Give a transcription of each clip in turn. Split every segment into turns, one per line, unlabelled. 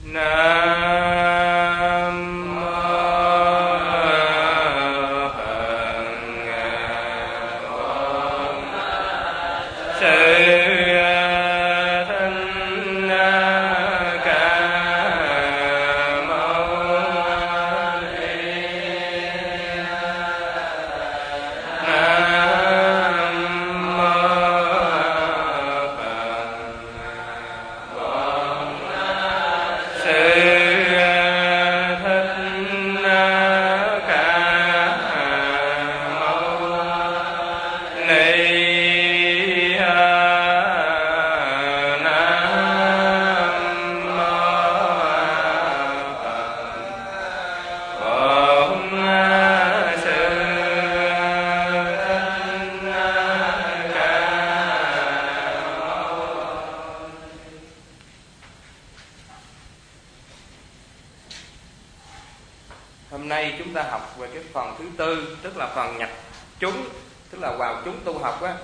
Hôm nay chúng ta học về cái phần thứ tư, tức là phần nhập chúng, tức là vào chúng tu học á.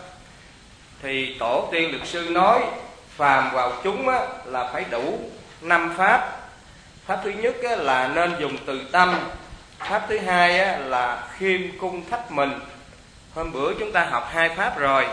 Thì tổ tiên luật sư nói phàm vào chúng á, là phải đủ 5 pháp. Pháp thứ nhất á, là nên dùng từ tâm. Pháp thứ hai á, là khiêm cung thách mình. Hôm bữa chúng ta học 2 pháp rồi.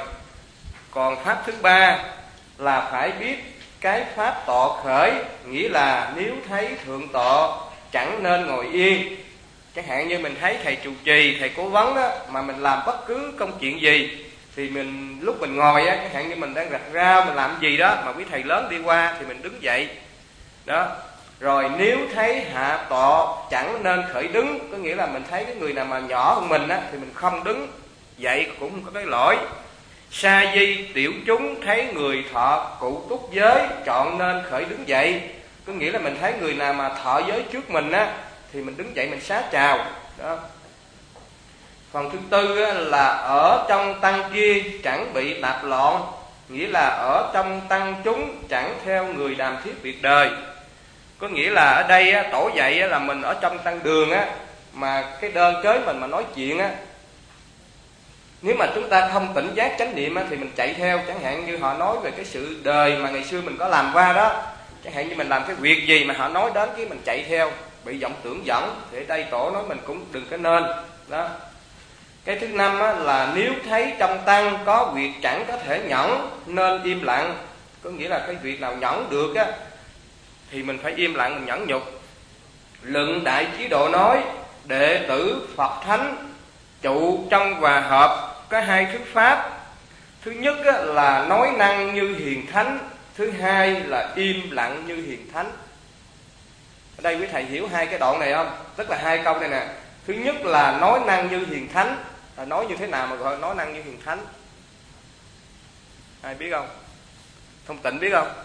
Còn pháp thứ ba là phải biết cái pháp tọa khởi, nghĩa là nếu thấy thượng tọa chẳng nên ngồi yên. Chẳng hạn như mình thấy thầy trụ trì, thầy cố vấn á, mà mình làm bất cứ công chuyện gì thì mình lúc mình ngồi á, chẳng hạn như mình đang rạch rau, mình làm gì đó mà quý thầy lớn đi qua thì mình đứng dậy đó. Rồi nếu thấy hạ tọa chẳng nên khởi đứng, có nghĩa là mình thấy cái người nào mà nhỏ hơn mình á, thì mình không đứng dậy cũng không có cái lỗi. Sa di tiểu chúng thấy người thọ cụ túc giới chọn nên khởi đứng dậy, có nghĩa là mình thấy người nào mà thọ giới trước mình á thì mình đứng dậy mình xá chào đó. Phần thứ tư á, là ở trong tăng kia chẳng bị tạp loạn, nghĩa là ở trong tăng chúng chẳng theo người đàm thiết việc đời. Có nghĩa là ở đây á, tổ dạy á, là mình ở trong tăng đường á, mà cái đơn kế mình mà nói chuyện á, nếu mà chúng ta không tỉnh giác chánh niệm á, thì mình chạy theo. Chẳng hạn như họ nói về cái sự đời mà ngày xưa mình có làm qua đó, chẳng hạn như mình làm cái việc gì mà họ nói đến cái mình chạy theo, bị vọng tưởng dẫn, thì ở đây tổ nói mình cũng đừng có nên đó. Cái thứ năm á, là nếu thấy trong tăng có việc chẳng có thể nhẫn nên im lặng, có nghĩa là cái việc nào nhẫn được á thì mình phải im lặng, mình nhẫn nhục. Luận đại chí độ nói đệ tử Phật Thánh trụ trong hòa hợp có 2 thuyết pháp. Thứ nhất á, là nói năng như hiền thánh, thứ hai là im lặng như hiền thánh. Ở đây quý thầy hiểu 2 cái đoạn này không? Tức là 2 câu này nè. Thứ nhất là nói năng như hiền thánh, là nói như thế nào mà gọi nói năng như hiền thánh? Ai biết không? Thông Tịnh biết không?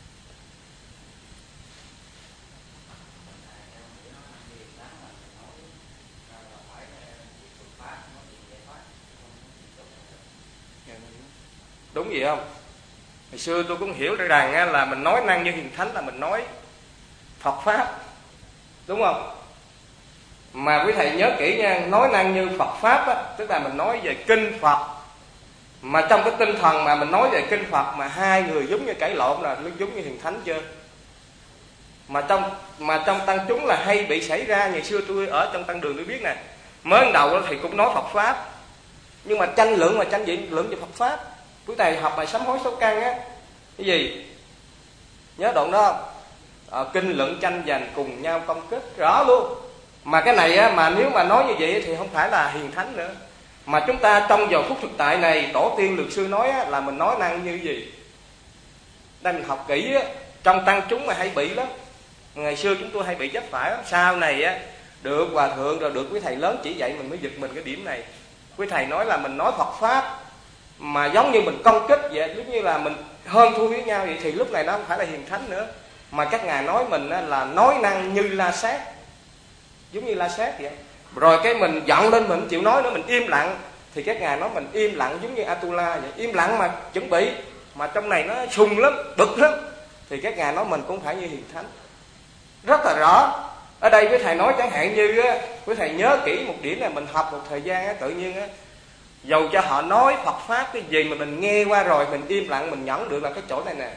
Đúng gì không? Hồi xưa tôi cũng hiểu rằng là mình nói năng như hiền thánh là mình nói Phật Pháp, đúng không? Mà quý thầy nhớ kỹ nha, nói năng như Phật Pháp á, tức là mình nói về kinh Phật. Mà trong cái tinh thần mà mình nói về kinh Phật mà 2 người giống như cãi lộn là giống như hiền thánh chưa? Mà trong tăng chúng là hay bị xảy ra. Ngày xưa tôi ở trong tăng đường tôi biết nè, mới đầu thì cũng nói Phật Pháp, nhưng mà tranh luận về Phật Pháp. Quý thầy học bài sám hối số căn á, cái gì nhớ đoạn đó không? Kinh luận tranh giành cùng nhau công kích rõ luôn. Mà cái này á, mà nếu mà nói như vậy thì không phải là hiền thánh nữa. Mà chúng ta trong giờ phút thực tại này, tổ tiên luật sư nói á, là mình nói năng như gì? Đây mình học kỹ á, trong tăng chúng mà hay bị lắm. Ngày xưa chúng tôi hay bị chấp phải lắm. Sau này á, được hòa thượng rồi được quý thầy lớn chỉ dạy mình mới giật mình cái điểm này. Quý thầy nói là mình nói Phật Pháp mà giống như mình công kích vậy, giống như là mình hơn thua với nhau vậy, thì lúc này nó không phải là hiền thánh nữa. Mà các ngài nói mình là nói năng như La Sát, giống như La Sát vậy. Rồi cái mình giận lên mình chịu nói nữa, mình im lặng, thì các ngài nói mình im lặng giống như Atula vậy. Im lặng mà chuẩn bị, mà trong này nó sùng lắm, bực lắm, thì các ngài nói mình cũng phải như hiền thánh. Rất là rõ. Ở đây với thầy nói chẳng hạn như á, với thầy nhớ kỹ một điểm là mình học một thời gian á, tự nhiên á, dầu cho họ nói Phật Pháp cái gì mà mình nghe qua rồi mình im lặng mình nhẫn được là cái chỗ này nè.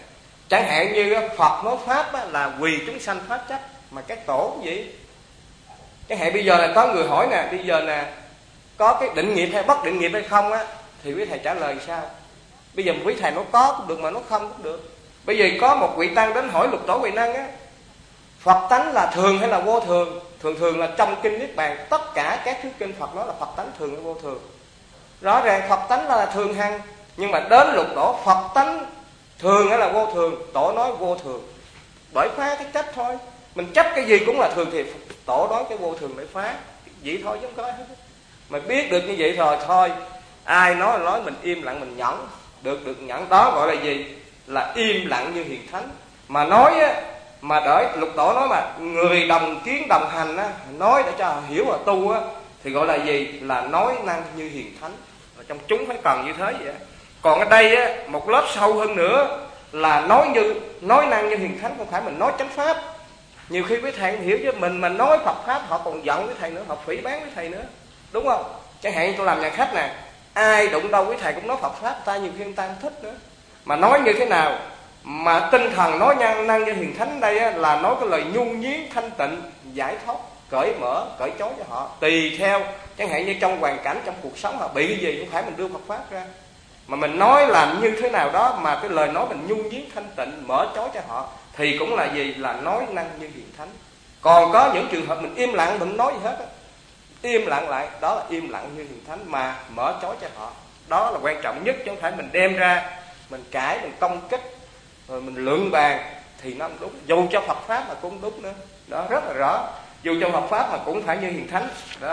Chẳng hạn như Phật nói pháp là vì chúng sanh pháp chấp, mà các tổ cũng vậy. Chẳng hạn bây giờ là có người hỏi nè, bây giờ nè có cái định nghiệp hay bất định nghiệp hay không á, thì quý thầy trả lời sao? Bây giờ quý thầy nói có cũng được mà nói không cũng được. Bây giờ có một vị tăng đến hỏi Lục Tổ Huệ Năng á, Phật tánh là thường hay là vô thường? Thường là trong kinh Niết Bàn, tất cả các thứ kinh Phật nói là Phật tánh thường hay vô thường. Rõ ràng Phật tánh là thường hằng, nhưng mà đến Lục Tổ Phật tánh thường hay là vô thường, Tổ nói vô thường. Bởi phá cái chấp thôi. Mình chấp cái gì cũng là thường thì Tổ nói cái vô thường để phá. Vậy thôi chứ không có hết. Mà biết được như vậy rồi thôi, ai nói mình im lặng, mình nhẫn. Được nhẫn đó gọi là gì? Là im lặng như hiền thánh. Mà nói á, mà đợi Lục Tổ nói mà người đồng kiến đồng hành á, nói để cho hiểu và tu á, thì gọi là gì? Là nói năng như hiền thánh. Và trong chúng phải cần như thế vậy. Còn ở đây á, một lớp sâu hơn nữa là nói năng như hiền thánh, không phải mình nói chánh pháp. Nhiều khi quý thầy không hiểu chứ mình mà nói Phật pháp họ còn giận với thầy nữa, họ phỉ báng với thầy nữa, đúng không? Chẳng hạn như tôi làm nhà khách nè, ai đụng đâu quý thầy cũng nói Phật pháp, ta nhiều khi người ta không thích nữa. Mà nói như thế nào mà tinh thần nói năng như hiền thánh đây á, là nói cái lời nhu nhuyến thanh tịnh, giải thoát, cởi mở, cởi trói cho họ, tùy theo. Chẳng hạn như trong hoàn cảnh trong cuộc sống họ bị cái gì, không phải mình đưa Phật pháp ra, mà mình nói làm như thế nào đó mà cái lời nói mình nhu nhuyến thanh tịnh, mở trói cho họ, thì cũng là gì? Là nói năng như hiền thánh. Còn có những trường hợp mình im lặng, mình nói gì hết á, im lặng lại, đó là im lặng như hiền thánh mà mở trói cho họ. Đó là quan trọng nhất, chứ không phải mình đem ra mình cãi, mình công kích, rồi mình luận bàn thì nó không đúng. Dù cho Phật pháp mà cũng đúng nữa, đó rất là rõ. Dù cho Phật pháp mà cũng phải như hiền thánh đó.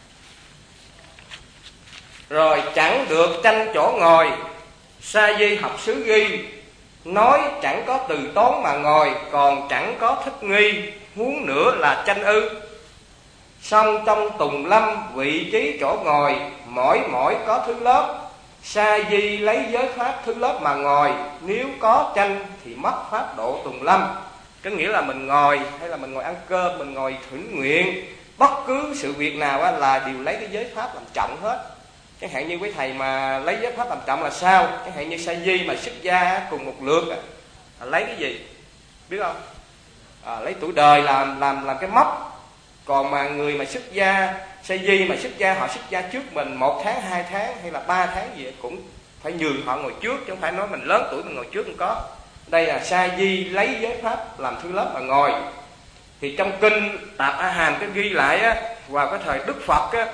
Rồi chẳng được tranh chỗ ngồi, sa di học xứ ghi, nói chẳng có từ tốn mà ngồi, còn chẳng có thích nghi, huống nữa là tranh ư. Song trong tùng lâm vị trí chỗ ngồi, mỗi có thứ lớp, sa di lấy giới pháp thứ lớp mà ngồi, nếu có tranh thì mất pháp độ tùng lâm. Có nghĩa là mình ngồi hay là mình ngồi ăn cơm, mình ngồi thỉnh nguyện, bất cứ sự việc nào á, là đều lấy cái giới pháp làm trọng hết. Chẳng hạn như quý thầy mà lấy giới pháp làm trọng là sao? Chẳng hạn như sa di mà xuất gia cùng một lượt lấy cái gì biết không? Lấy tuổi đời làm cái mốc. Còn mà người mà xuất gia, sa di mà xuất gia, họ xuất gia trước mình 1 tháng, 2 tháng hay là 3 tháng gì cũng phải nhường họ ngồi trước, chứ không phải nói mình lớn tuổi mình ngồi trước không có. Đây là sa di lấy giới pháp làm thứ lớp mà ngồi. Thì trong kinh Tạp A Hàm cái ghi lại á, vào cái thời Đức Phật á,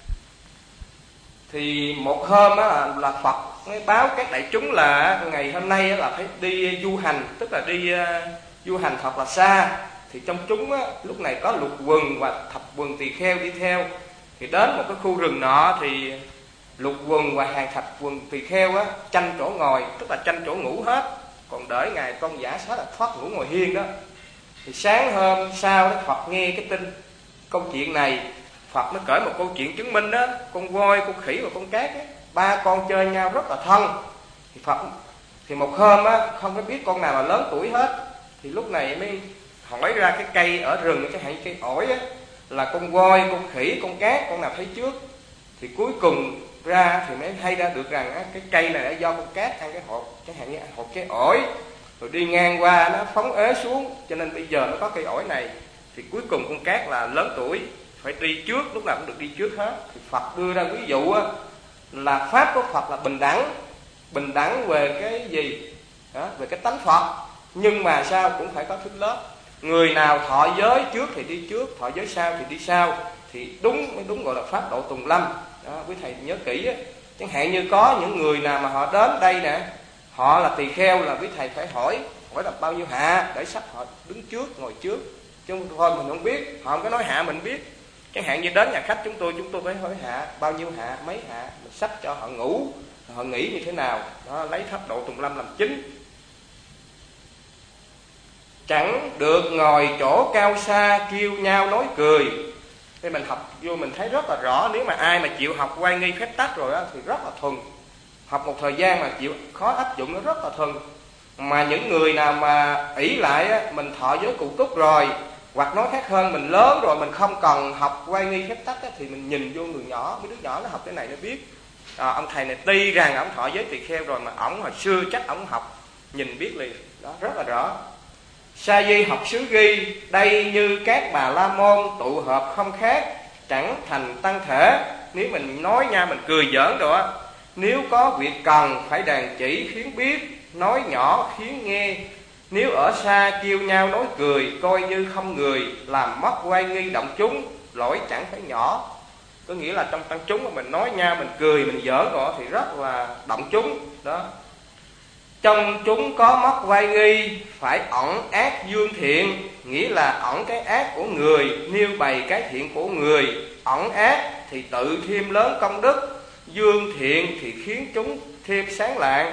thì một hôm á, là Phật mới báo các đại chúng là ngày hôm nay á, là phải đi du hành, tức là đi du hành thật là xa. Thì trong chúng á, lúc này có Lục Quần và Thập Quần Tỳ Kheo đi theo. Thì đến một cái khu rừng nọ thì Lục Quần và hàng Thập Quần Tỳ Kheo á, tranh chỗ ngồi, tức là tranh chỗ ngủ hết, còn đợi ngài Tôn Giả Xá Lợi Phất ngủ ngồi hiên đó. Thì sáng hôm sau đó Phật nghe cái tin câu chuyện này, Phật mới kể một câu chuyện chứng minh đó, con voi, con khỉ và con cát á, 3 con chơi nhau rất là thân. Thì Phật thì một hôm á, không có biết con nào là lớn tuổi hết, thì lúc này mới hỏi ra cái cây ở rừng, cái hãy cây ổi á, là con voi, con khỉ, con cát, con nào thấy trước. Thì cuối cùng ra thì mới hay ra được rằng á, cái cây này là do con cát ăn cái hột, chẳng hạn như ăn hột cái ổi, rồi đi ngang qua nó phóng ế xuống, cho nên bây giờ nó có cây ổi này. Thì cuối cùng con cát là lớn tuổi, phải đi trước, lúc nào cũng được đi trước hết. Thì Phật đưa ra ví dụ á, là pháp của Phật là bình đẳng về cái gì đó, về cái tánh Phật, nhưng mà sao cũng phải có thứ lớp. Người nào thọ giới trước thì đi trước, thọ giới sau thì đi sau, thì mới đúng gọi là pháp độ tùng lâm đó. Quý thầy nhớ kỹ á. Chẳng hạn như có những người nào mà họ đến đây nè, họ là tỳ kheo, là quý thầy phải hỏi là bao nhiêu hạ, để sách họ đứng trước, ngồi trước, chứ không thôi mình không biết, họ không có nói hạ mình biết. Chẳng hạn như đến nhà khách chúng tôi phải hỏi hạ, bao nhiêu hạ, mấy hạ, mình sách cho họ ngủ, họ nghĩ như thế nào đó, lấy pháp độ tùng lâm làm chính. Chẳng được ngồi chỗ cao xa kêu nhau nói cười. Thì mình học vô mình thấy rất là rõ, nếu mà ai mà chịu học Oai Nghi Phép Tắc rồi đó, thì rất là thuần. Học một thời gian mà chịu khó áp dụng nó rất là thuần. Mà những người nào mà ỷ lại á, mình thọ giới cụ túc rồi, hoặc nói khác hơn mình lớn rồi, mình không cần học Oai Nghi Phép Tắc á, thì mình nhìn vô người nhỏ, mấy đứa nhỏ nó học cái này nó biết. Ông thầy này tuy rằng ông thọ giới tỳ kheo rồi mà ổng hồi xưa chắc ổng học, nhìn biết liền. đó, rất là rõ. Sa di học xứ ghi, đây như các bà la môn tụ hợp không khác, chẳng thành tăng thể. Nếu mình nói nha, mình cười giỡn rồi á. Nếu có việc cần phải đàn chỉ khiến biết, nói nhỏ khiến nghe. Nếu ở xa kêu nhau nói cười, coi như không người, làm mất oai nghi động chúng, lỗi chẳng phải nhỏ. Có nghĩa là trong tăng chúng mà mình nói nha, mình cười, mình giỡn rồi thì rất là động chúng đó. Trong chúng có mất oai nghi, phải ẩn ác dương thiện. Nghĩa là ẩn cái ác của người, nêu bày cái thiện của người. Ẩn ác thì tự thêm lớn công đức, dương thiện thì khiến chúng thêm sáng lạng.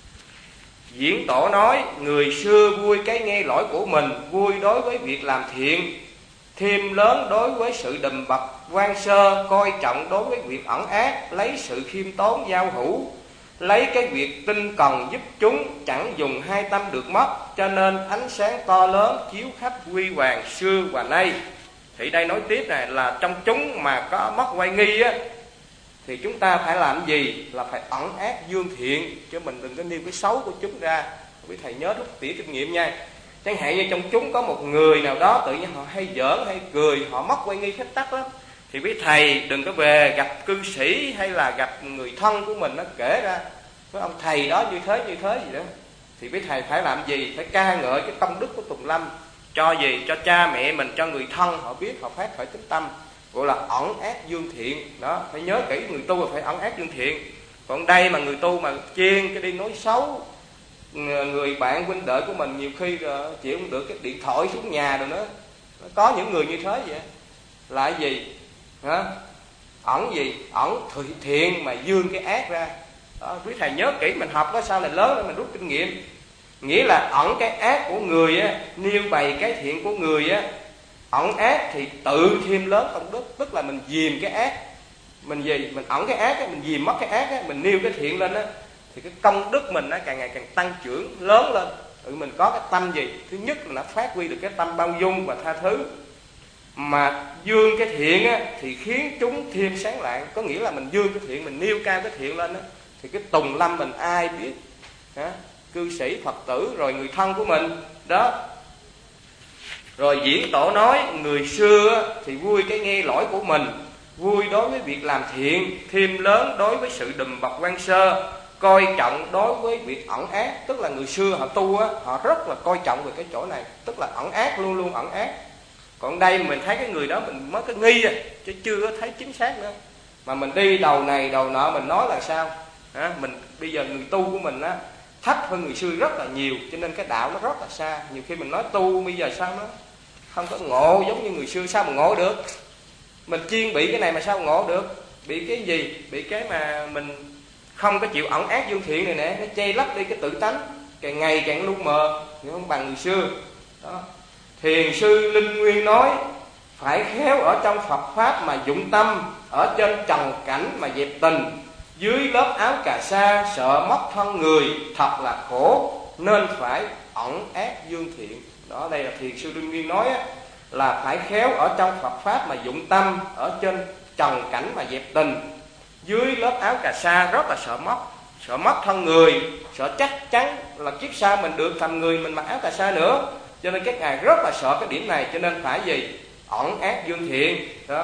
Diễn tổ nói, người xưa vui cái nghe lỗi của mình, vui đối với việc làm thiện, thêm lớn đối với sự đùm bậc quan sơ, coi trọng đối với việc ẩn ác, lấy sự khiêm tốn giao hữu, lấy cái việc tinh cần giúp chúng, chẳng dùng hai tâm được mất, cho nên ánh sáng to lớn chiếu khắp huy hoàng xưa và nay. Thì đây nói tiếp này là trong chúng mà có mất oai nghi á, thì chúng ta phải làm gì? Là phải ẩn ác dương thiện, chứ mình đừng có nêu cái xấu của chúng ra. Quý thầy nhớ lúc tỉa kinh nghiệm nha. Chẳng hạn như trong chúng có một người nào đó tự nhiên họ hay giỡn hay cười, họ mất oai nghi phép tắc lắm, thì quý thầy đừng có về gặp cư sĩ hay là gặp người thân của mình nó kể ra với ông thầy đó như thế gì đó. Thì quý thầy phải làm gì? Phải ca ngợi cái công đức của Tùng Lâm, cho gì? Cho cha mẹ mình, cho người thân họ biết, họ phát khởi tính tâm, gọi là ẩn ác dương thiện đó. Phải nhớ kỹ, người tu là phải ẩn ác dương thiện. Còn đây mà người tu mà chiên cái đi nói xấu người bạn huynh đệ của mình, nhiều khi chịu không được cái điện thoại xuống nhà rồi nữa. Có những người như thế vậy là cái gì? Hả? Ẩn gì? Ẩn thiện mà dương cái ác ra đó. Quý thầy nhớ kỹ, mình học có sao là lớn để mình rút kinh nghiệm. Nghĩa là ẩn cái ác của người á, nêu bày cái thiện của người á. Ẩn ác thì tự thêm lớn công đức, tức là mình dìm cái ác. Mình gì? Mình ẩn cái ác á, mình dìm mất cái ác á, mình nêu cái thiện lên á, thì cái công đức mình nó càng ngày càng tăng trưởng lớn lên. Mình có cái tâm gì? Thứ nhất là nó phát huy được cái tâm bao dung và tha thứ. Mà dương cái thiện á, thì khiến chúng thêm sáng lạng. Có nghĩa là mình dương cái thiện, mình nêu cao cái thiện lên á, thì cái Tùng Lâm mình ai biết hả? Cư sĩ Phật tử rồi người thân của mình đó. Rồi diễn tổ nói, người xưa thì vui cái nghe lỗi của mình, vui đối với việc làm thiện, thêm lớn đối với sự đùm bọc quan sơ, coi trọng đối với việc ẩn ác. Tức là người xưa họ tu á, họ rất là coi trọng về cái chỗ này, tức là ẩn ác, luôn luôn ẩn ác. Còn đây mình thấy cái người đó mình mới có nghi à, chứ chưa có thấy chính xác nữa. Mà mình đi đầu này đầu nọ mình nói là sao? Mình bây giờ người tu của mình á thấp hơn người xưa rất là nhiều, cho nên cái đạo nó rất là xa. Nhiều khi mình nói tu bây giờ sao nó không có ngộ giống như người xưa, sao mà ngộ được? Mình chuyên bị cái này mà sao ngộ được? Bị cái gì? Bị cái mà mình không có chịu ẩn ác dương thiện này nè, nó che lấp đi cái tự tánh, càng ngày càng lu mờ, không bằng người xưa đó. Thiền sư Linh Nguyên nói, phải khéo ở trong Phật Pháp mà dụng tâm, ở trên trần cảnh mà dẹp tình, dưới lớp áo cà sa sợ mất thân người, thật là khổ, nên phải ẩn ác dương thiện. Đó, đây là Thiền sư Linh Nguyên nói á, là phải khéo ở trong Phật Pháp mà dụng tâm, ở trên trần cảnh mà dẹp tình, dưới lớp áo cà sa rất là sợ mất thân người, sợ chắc chắn là kiếp sau mình được thành người mình mặc áo cà sa nữa. Cho nên các ngài rất là sợ cái điểm này, cho nên phải gì? Ẩn ác dương thiện đó.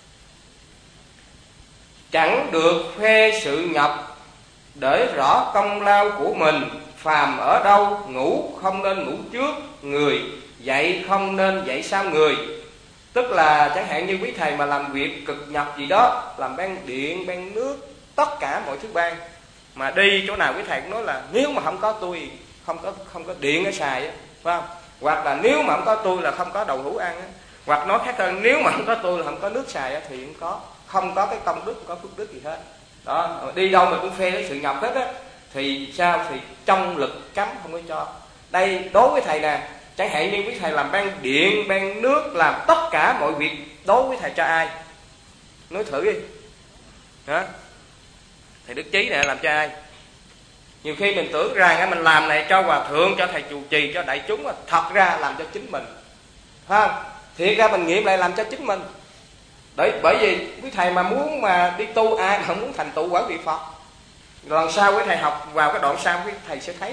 Chẳng được khoe sự nhập, để rõ công lao của mình, phàm ở đâu ngủ không nên ngủ trước người, dậy không nên dậy sau người. Tức là chẳng hạn như quý thầy mà làm việc cực nhọc gì đó, làm ban điện, ban nước, tất cả mọi thứ ban, mà đi chỗ nào quý thầy cũng nói là nếu mà không có tôi không có điện ở xài á, phải không? Hoặc là nếu mà không có tôi là không có đậu hũ ăn á. Hoặc nói khác hơn, nếu mà không có tôi là không có nước xài á, thì không có cái công đức, không có phước đức gì hết đó. Đi đâu mà cũng phê cái sự nhập hết á, thì sao? Thì trong lực cấm không có cho. Đây đối với thầy nè, chẳng hạn như quý thầy làm ban điện, ban nước, làm tất cả mọi việc, đối với thầy cho ai? Nói thử đi hả? Thầy Đức Chí nè làm cho ai? Nhiều khi mình tưởng rằng mình làm này cho hòa thượng, cho thầy trụ trì, cho đại chúng, thật ra làm cho chính mình, phải không? Thiệt ra mình nghiệm lại làm cho chính mình. Bởi vì quý thầy mà muốn mà đi tu, ai mà muốn thành tựu quả vị Phật, lần sau quý thầy học vào cái đoạn sau quý thầy sẽ thấy nè,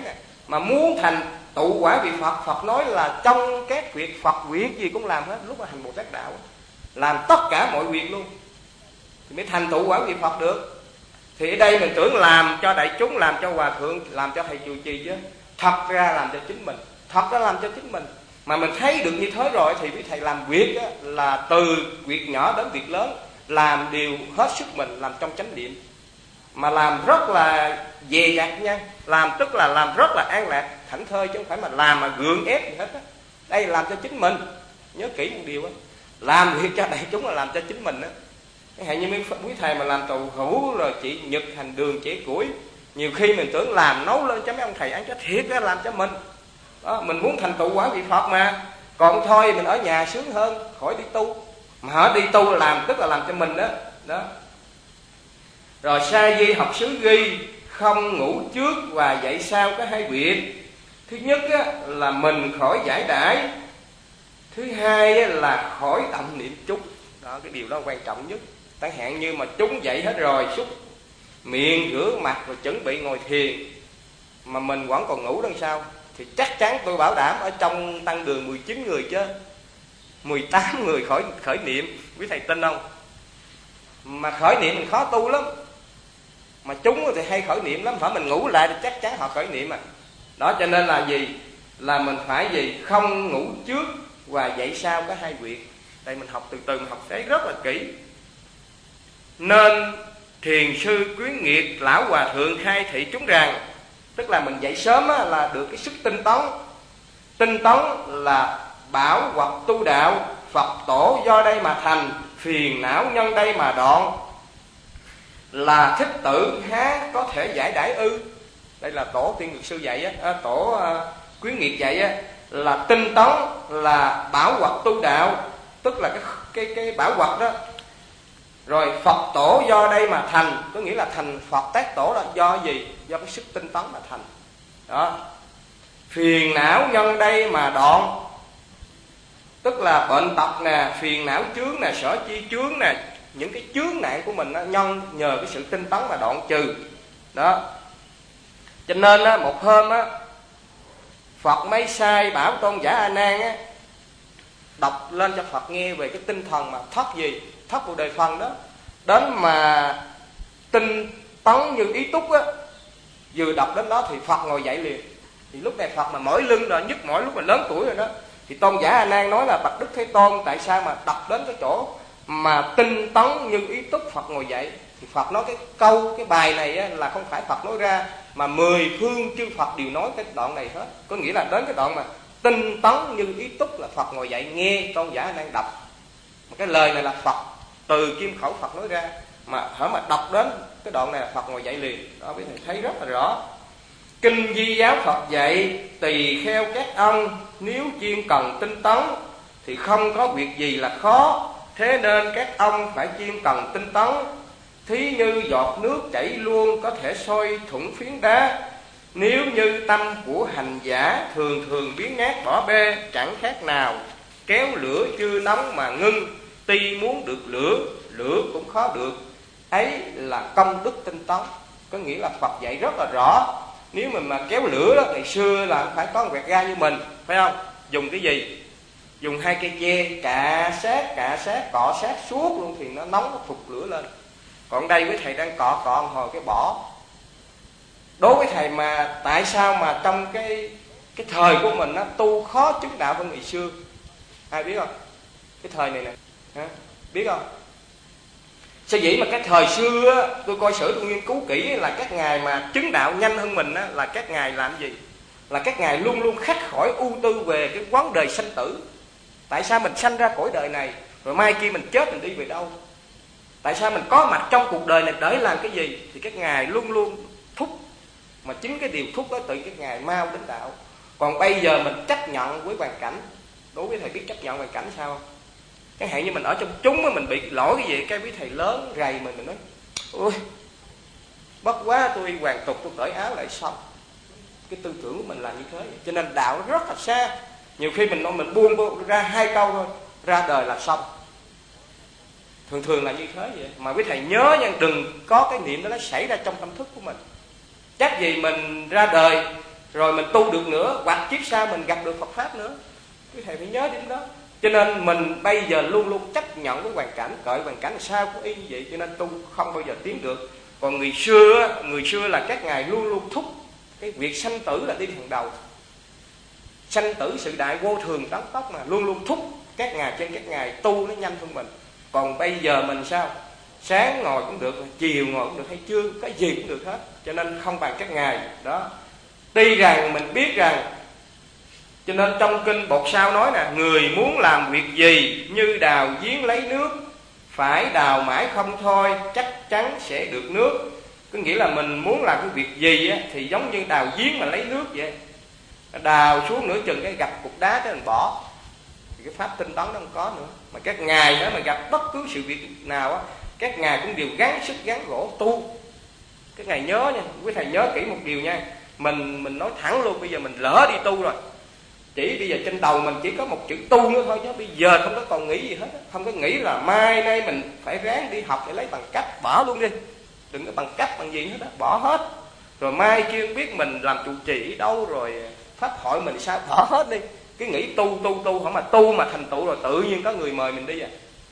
Mà muốn thành tụ quả vị Phật, Phật nói là trong các việc Phật việc gì cũng làm hết. Lúc mà hành Bồ Tát đạo làm tất cả mọi việc luôn thì mới thành tụ quả vị Phật được. Thì ở đây mình tưởng làm cho đại chúng, làm cho hòa thượng, làm cho thầy trụ trì, chứ thật ra làm cho chính mình. Thật ra làm cho chính mình. Mà mình thấy được như thế rồi thì quý thầy làm việc á, là từ việc nhỏ đến việc lớn, làm điều hết sức mình, làm trong chánh niệm, mà làm rất là dè dặt nha. Làm tức là làm rất là an lạc, thảnh thơi, chứ không phải mà làm mà gượng ép gì hết á. Đây làm cho chính mình. Nhớ kỹ một điều á, làm việc cho đại chúng là làm cho chính mình á. Cái hệ như mấy quý thầy mà làm tàu hũ rồi chị nhật hành đường chỉ củi, nhiều khi mình tưởng làm nấu lên cho mấy ông thầy ăn, cho thiệt ra làm cho mình đó. Mình muốn thành tựu quả vị Phật mà. Còn thôi mình ở nhà sướng hơn, khỏi đi tu. Mà họ đi tu là làm, tức là làm cho mình đó. Đó. Rồi Sa Di học xứ ghi không ngủ trước và dậy sau có hai việc. Thứ nhất á, là mình khỏi giải đãi. Thứ hai á, là khỏi động niệm chúng. Đó, cái điều đó quan trọng nhất. Chẳng hạn như mà chúng dậy hết rồi, xúc miệng, rửa mặt rồi chuẩn bị ngồi thiền, mà mình vẫn còn ngủ đằng sau, thì chắc chắn tôi bảo đảm ở trong tăng đường 19 người chứ 18 người khởi niệm. Quý thầy tin không? Mà khởi niệm mình khó tu lắm. Mà chúng thì hay khởi niệm lắm, phải mình ngủ lại thì chắc chắn họ khởi niệm à. Đó, cho nên là gì? Là mình phải gì? Không ngủ trước và dậy sau có hai việc. Đây mình học từ từ, mình học thấy rất là kỹ. Nên thiền sư Quyến Nghiệt lão hòa thượng khai thị chúng rằng, tức là mình dậy sớm á, là được cái sức tinh tấn. Tinh tấn là bảo hoặc tu đạo, Phật tổ do đây mà thành, phiền não nhân đây mà đoạn. Là thích tử há có thể giải đãi ư? Đây là tổ Tiên Dược Sư dạy á, tổ Quyến Nghiệt dạy á, là tinh tấn là bảo hoặc tu đạo, tức là cái bảo hoặc đó. Rồi Phật tổ do đây mà thành, có nghĩa là thành Phật tác tổ là do gì? Do cái sức tinh tấn mà thành. Đó. Phiền não nhân đây mà đoạn, tức là bệnh tật nè, phiền não chướng nè, sở chi chướng nè, những cái chướng nạn của mình nhân nhờ cái sự tinh tấn mà đoạn trừ. Đó. Cho nên á, một hôm á, Phật mấy sai bảo tôn giả A Nan á, đọc lên cho Phật nghe về cái tinh thần mà thất gì? Thất Bồ Đề Phần đó. Đến mà tinh tấn như ý túc á, vừa đọc đến đó thì Phật ngồi dậy liền. Thì lúc này Phật mà mỏi lưng rồi, nhức mỏi lúc mà lớn tuổi rồi đó, thì tôn giả A Nan nói là bạch Đức Thế Tôn, tại sao mà đọc đến cái chỗ mà tinh tấn như ý túc Phật ngồi dậy? Thì Phật nói cái câu, cái bài này á, là không phải Phật nói ra, mà 10 phương chư Phật đều nói cái đoạn này hết. Có nghĩa là đến cái đoạn mà tinh tấn như ý túc là Phật ngồi dậy nghe tôn giả A Nan đọc. Một cái lời này là Phật từ kim khẩu Phật nói ra, mà hở mà đọc đến cái đoạn này là Phật ngồi dậy liền. Đó, quý thầy thấy rất là rõ. Kinh Di giáo Phật dạy, tỳ kheo các ông nếu chuyên cần tinh tấn thì không có việc gì là khó. Thế nên các ông phải chuyên cần tinh tấn. Thí như giọt nước chảy luôn có thể soi thủng phiến đá. Nếu như tâm của hành giả thường thường biến nát bỏ bê, chẳng khác nào kéo lửa chưa nóng mà ngưng. Tuy muốn được lửa, lửa cũng khó được. Ấy là công đức tinh tấn. Có nghĩa là Phật dạy rất là rõ. Nếu mình mà kéo lửa đó, ngày xưa là phải có một quẹt ga như mình, phải không? Dùng cái gì? Dùng hai cây tre cạ sát, cọ sát suốt luôn thì nó nóng, nó phục lửa lên. Còn đây với thầy đang cọ hồi cái bỏ. Đối với thầy mà tại sao mà trong cái thời của mình nó tu khó chứng đạo hơn ngày xưa? Ai biết không? Cái thời này nè, hả? Biết không? Sao vậy mà cái thời xưa á, tôi coi sử tôi nghiên cứu kỹ là các ngài mà chứng đạo nhanh hơn mình á, là các ngài làm gì? Là các ngài luôn luôn khắc khỏi ưu tư về cái vấn đề sanh tử. Tại sao mình sanh ra cõi đời này, rồi mai kia mình chết mình đi về đâu? Tại sao mình có mặt trong cuộc đời này để làm cái gì? Thì các ngài luôn luôn thúc. Mà chính cái điều thúc đó tự các ngài mau đến đạo. Còn bây giờ mình chấp nhận với hoàn cảnh. Đối với thầy biết chấp nhận hoàn cảnh sao không? Chẳng hạn như mình ở trong chúng mình bị lỗi cái gì, cái quý thầy lớn rầy mình nói ôi bất quá tôi hoàn tục, tôi cởi áo lại xong. Cái tư tưởng của mình là như thế. Cho nên đạo rất là xa. Nhiều khi mình buông ra hai câu thôi, ra đời là xong. Thường là như thế vậy. Mà quý thầy nhớ nha, đừng có cái niệm đó nó xảy ra trong tâm thức của mình. Chắc gì mình ra đời rồi mình tu được nữa, hoặc kiếp sau mình gặp được Phật pháp nữa. Quý thầy phải nhớ điểm đó. Cho nên mình bây giờ luôn luôn chấp nhận với hoàn cảnh, cởi hoàn cảnh sao có y như vậy, cho nên tu không bao giờ tiến được. Còn người xưa là các ngài luôn luôn thúc cái việc sanh tử là đi hàng đầu. Sanh tử sự đại vô thường tấn tốc mà, luôn luôn thúc các ngài trên các ngài tu nó nhanh hơn mình. Còn bây giờ mình sao? Sáng ngồi cũng được, chiều ngồi cũng được, hay trưa cái gì cũng được hết, cho nên không bằng các ngài đó. Tuy rằng mình biết rằng, cho nên trong kinh Bột Sao nói nè, người muốn làm việc gì như đào giếng lấy nước, phải đào mãi không thôi, chắc chắn sẽ được nước. Có nghĩa là mình muốn làm cái việc gì á, thì giống như đào giếng mà lấy nước vậy. Đào xuống nửa chừng cái gặp cục đá cái mình bỏ, thì cái pháp tinh tấn nó không có nữa. Mà các ngài đó mà gặp bất cứ sự việc nào á, các ngài cũng đều gắng sức gắng gỗ tu. Các ngài nhớ nha, quý thầy nhớ kỹ một điều nha. Mình nói thẳng luôn, bây giờ mình lỡ đi tu rồi, chỉ bây giờ trên đầu mình chỉ có một chữ tu nữa thôi, chứ bây giờ không có còn nghĩ gì hết. Không có nghĩ là mai nay mình phải ráng đi học để lấy bằng cấp, bỏ luôn đi. Đừng có bằng cấp bằng gì hết đó, bỏ hết. Rồi mai kia biết mình làm trụ trì đâu, rồi pháp hội mình sao, bỏ hết đi. Cứ nghĩ tu, không mà tu mà thành tựu rồi tự nhiên có người mời mình đi à.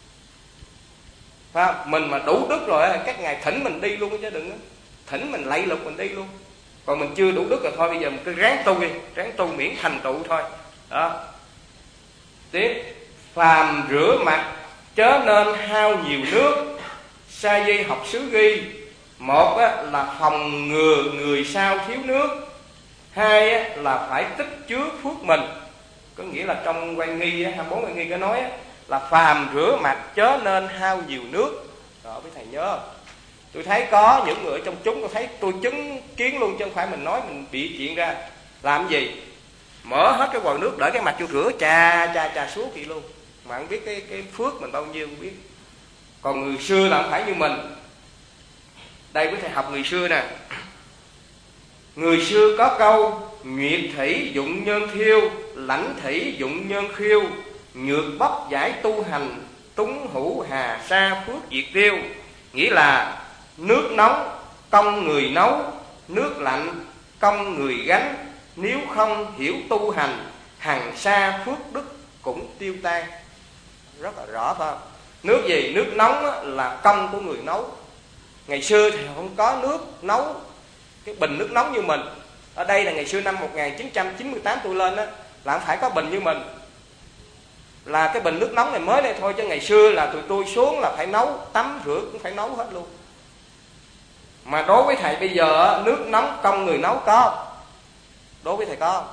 Phải không? Mình mà đủ đức rồi các ngài thỉnh mình đi luôn chứ đừng có thỉnh mình lạy lục mình đi luôn. Còn mình chưa đủ đức rồi thôi, bây giờ mình cứ ráng tu đi, ráng tu miễn thành tựu thôi đó. Tiếp, phàm rửa mặt chớ nên hao nhiều nước. Sa di học xứ ghi, một là phòng ngừa người sau thiếu nước, hai là phải tích chứa phước mình. Có nghĩa là trong Quan Nghi 24 Quan Nghi có nói là phàm rửa mặt chớ nên hao nhiều nước. Đó, với thầy nhớ. Tôi thấy có những người trong chúng, tôi chứng kiến luôn, chứ không phải mình nói mình bị chuyện ra. Làm gì? Mở hết cái vòi nước để cái mặt vô rửa chà suốt vậy luôn. Mà không biết cái phước mình bao nhiêu không biết. Còn người xưa là không phải như mình. Đây với thầy học người xưa nè. Người xưa có câu nguyệt thủy dụng nhân thiêu, lãnh thủy dụng nhân khiêu, nhược bóc giải tu hành, túng hữu hà sa phước diệt tiêu. Nghĩa là nước nóng công người nấu, nước lạnh công người gánh, nếu không hiểu tu hành, hằng sa phước đức cũng tiêu tan. Rất là rõ phải không? Nước gì? Nước nóng là công của người nấu. Ngày xưa thì không có nước nấu cái bình nước nóng như mình. Ở đây là ngày xưa năm 1998 tôi lên đó, là không phải có bình như mình. Là cái bình nước nóng này mới đây thôi, chứ ngày xưa là tụi tôi xuống là phải nấu, tắm rửa cũng phải nấu hết luôn. Mà đối với thầy bây giờ nước nóng công người nấu có. Đối với thầy có.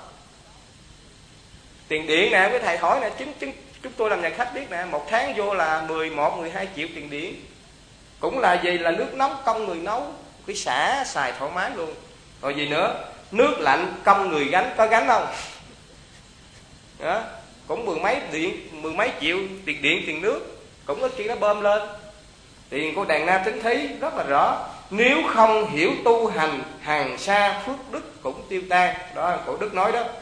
Tiền điện nè, với thầy hỏi nè, chúng tôi làm nhà khách biết nè, một tháng vô là 11-12 triệu tiền điện. Cũng là gì? Là nước nóng công người nấu, cái xả xài thoải mái luôn. Rồi gì nữa? Nước lạnh công người gánh, có gánh không? Đó, cũng mười mấy triệu tiền điện tiền nước, cũng có chuyện nó bơm lên. Tiền của đàn na tính thí rất là rõ. Nếu không hiểu tu hành, hằng sa phước đức cũng tiêu tan. Đó là cổ đức nói đó.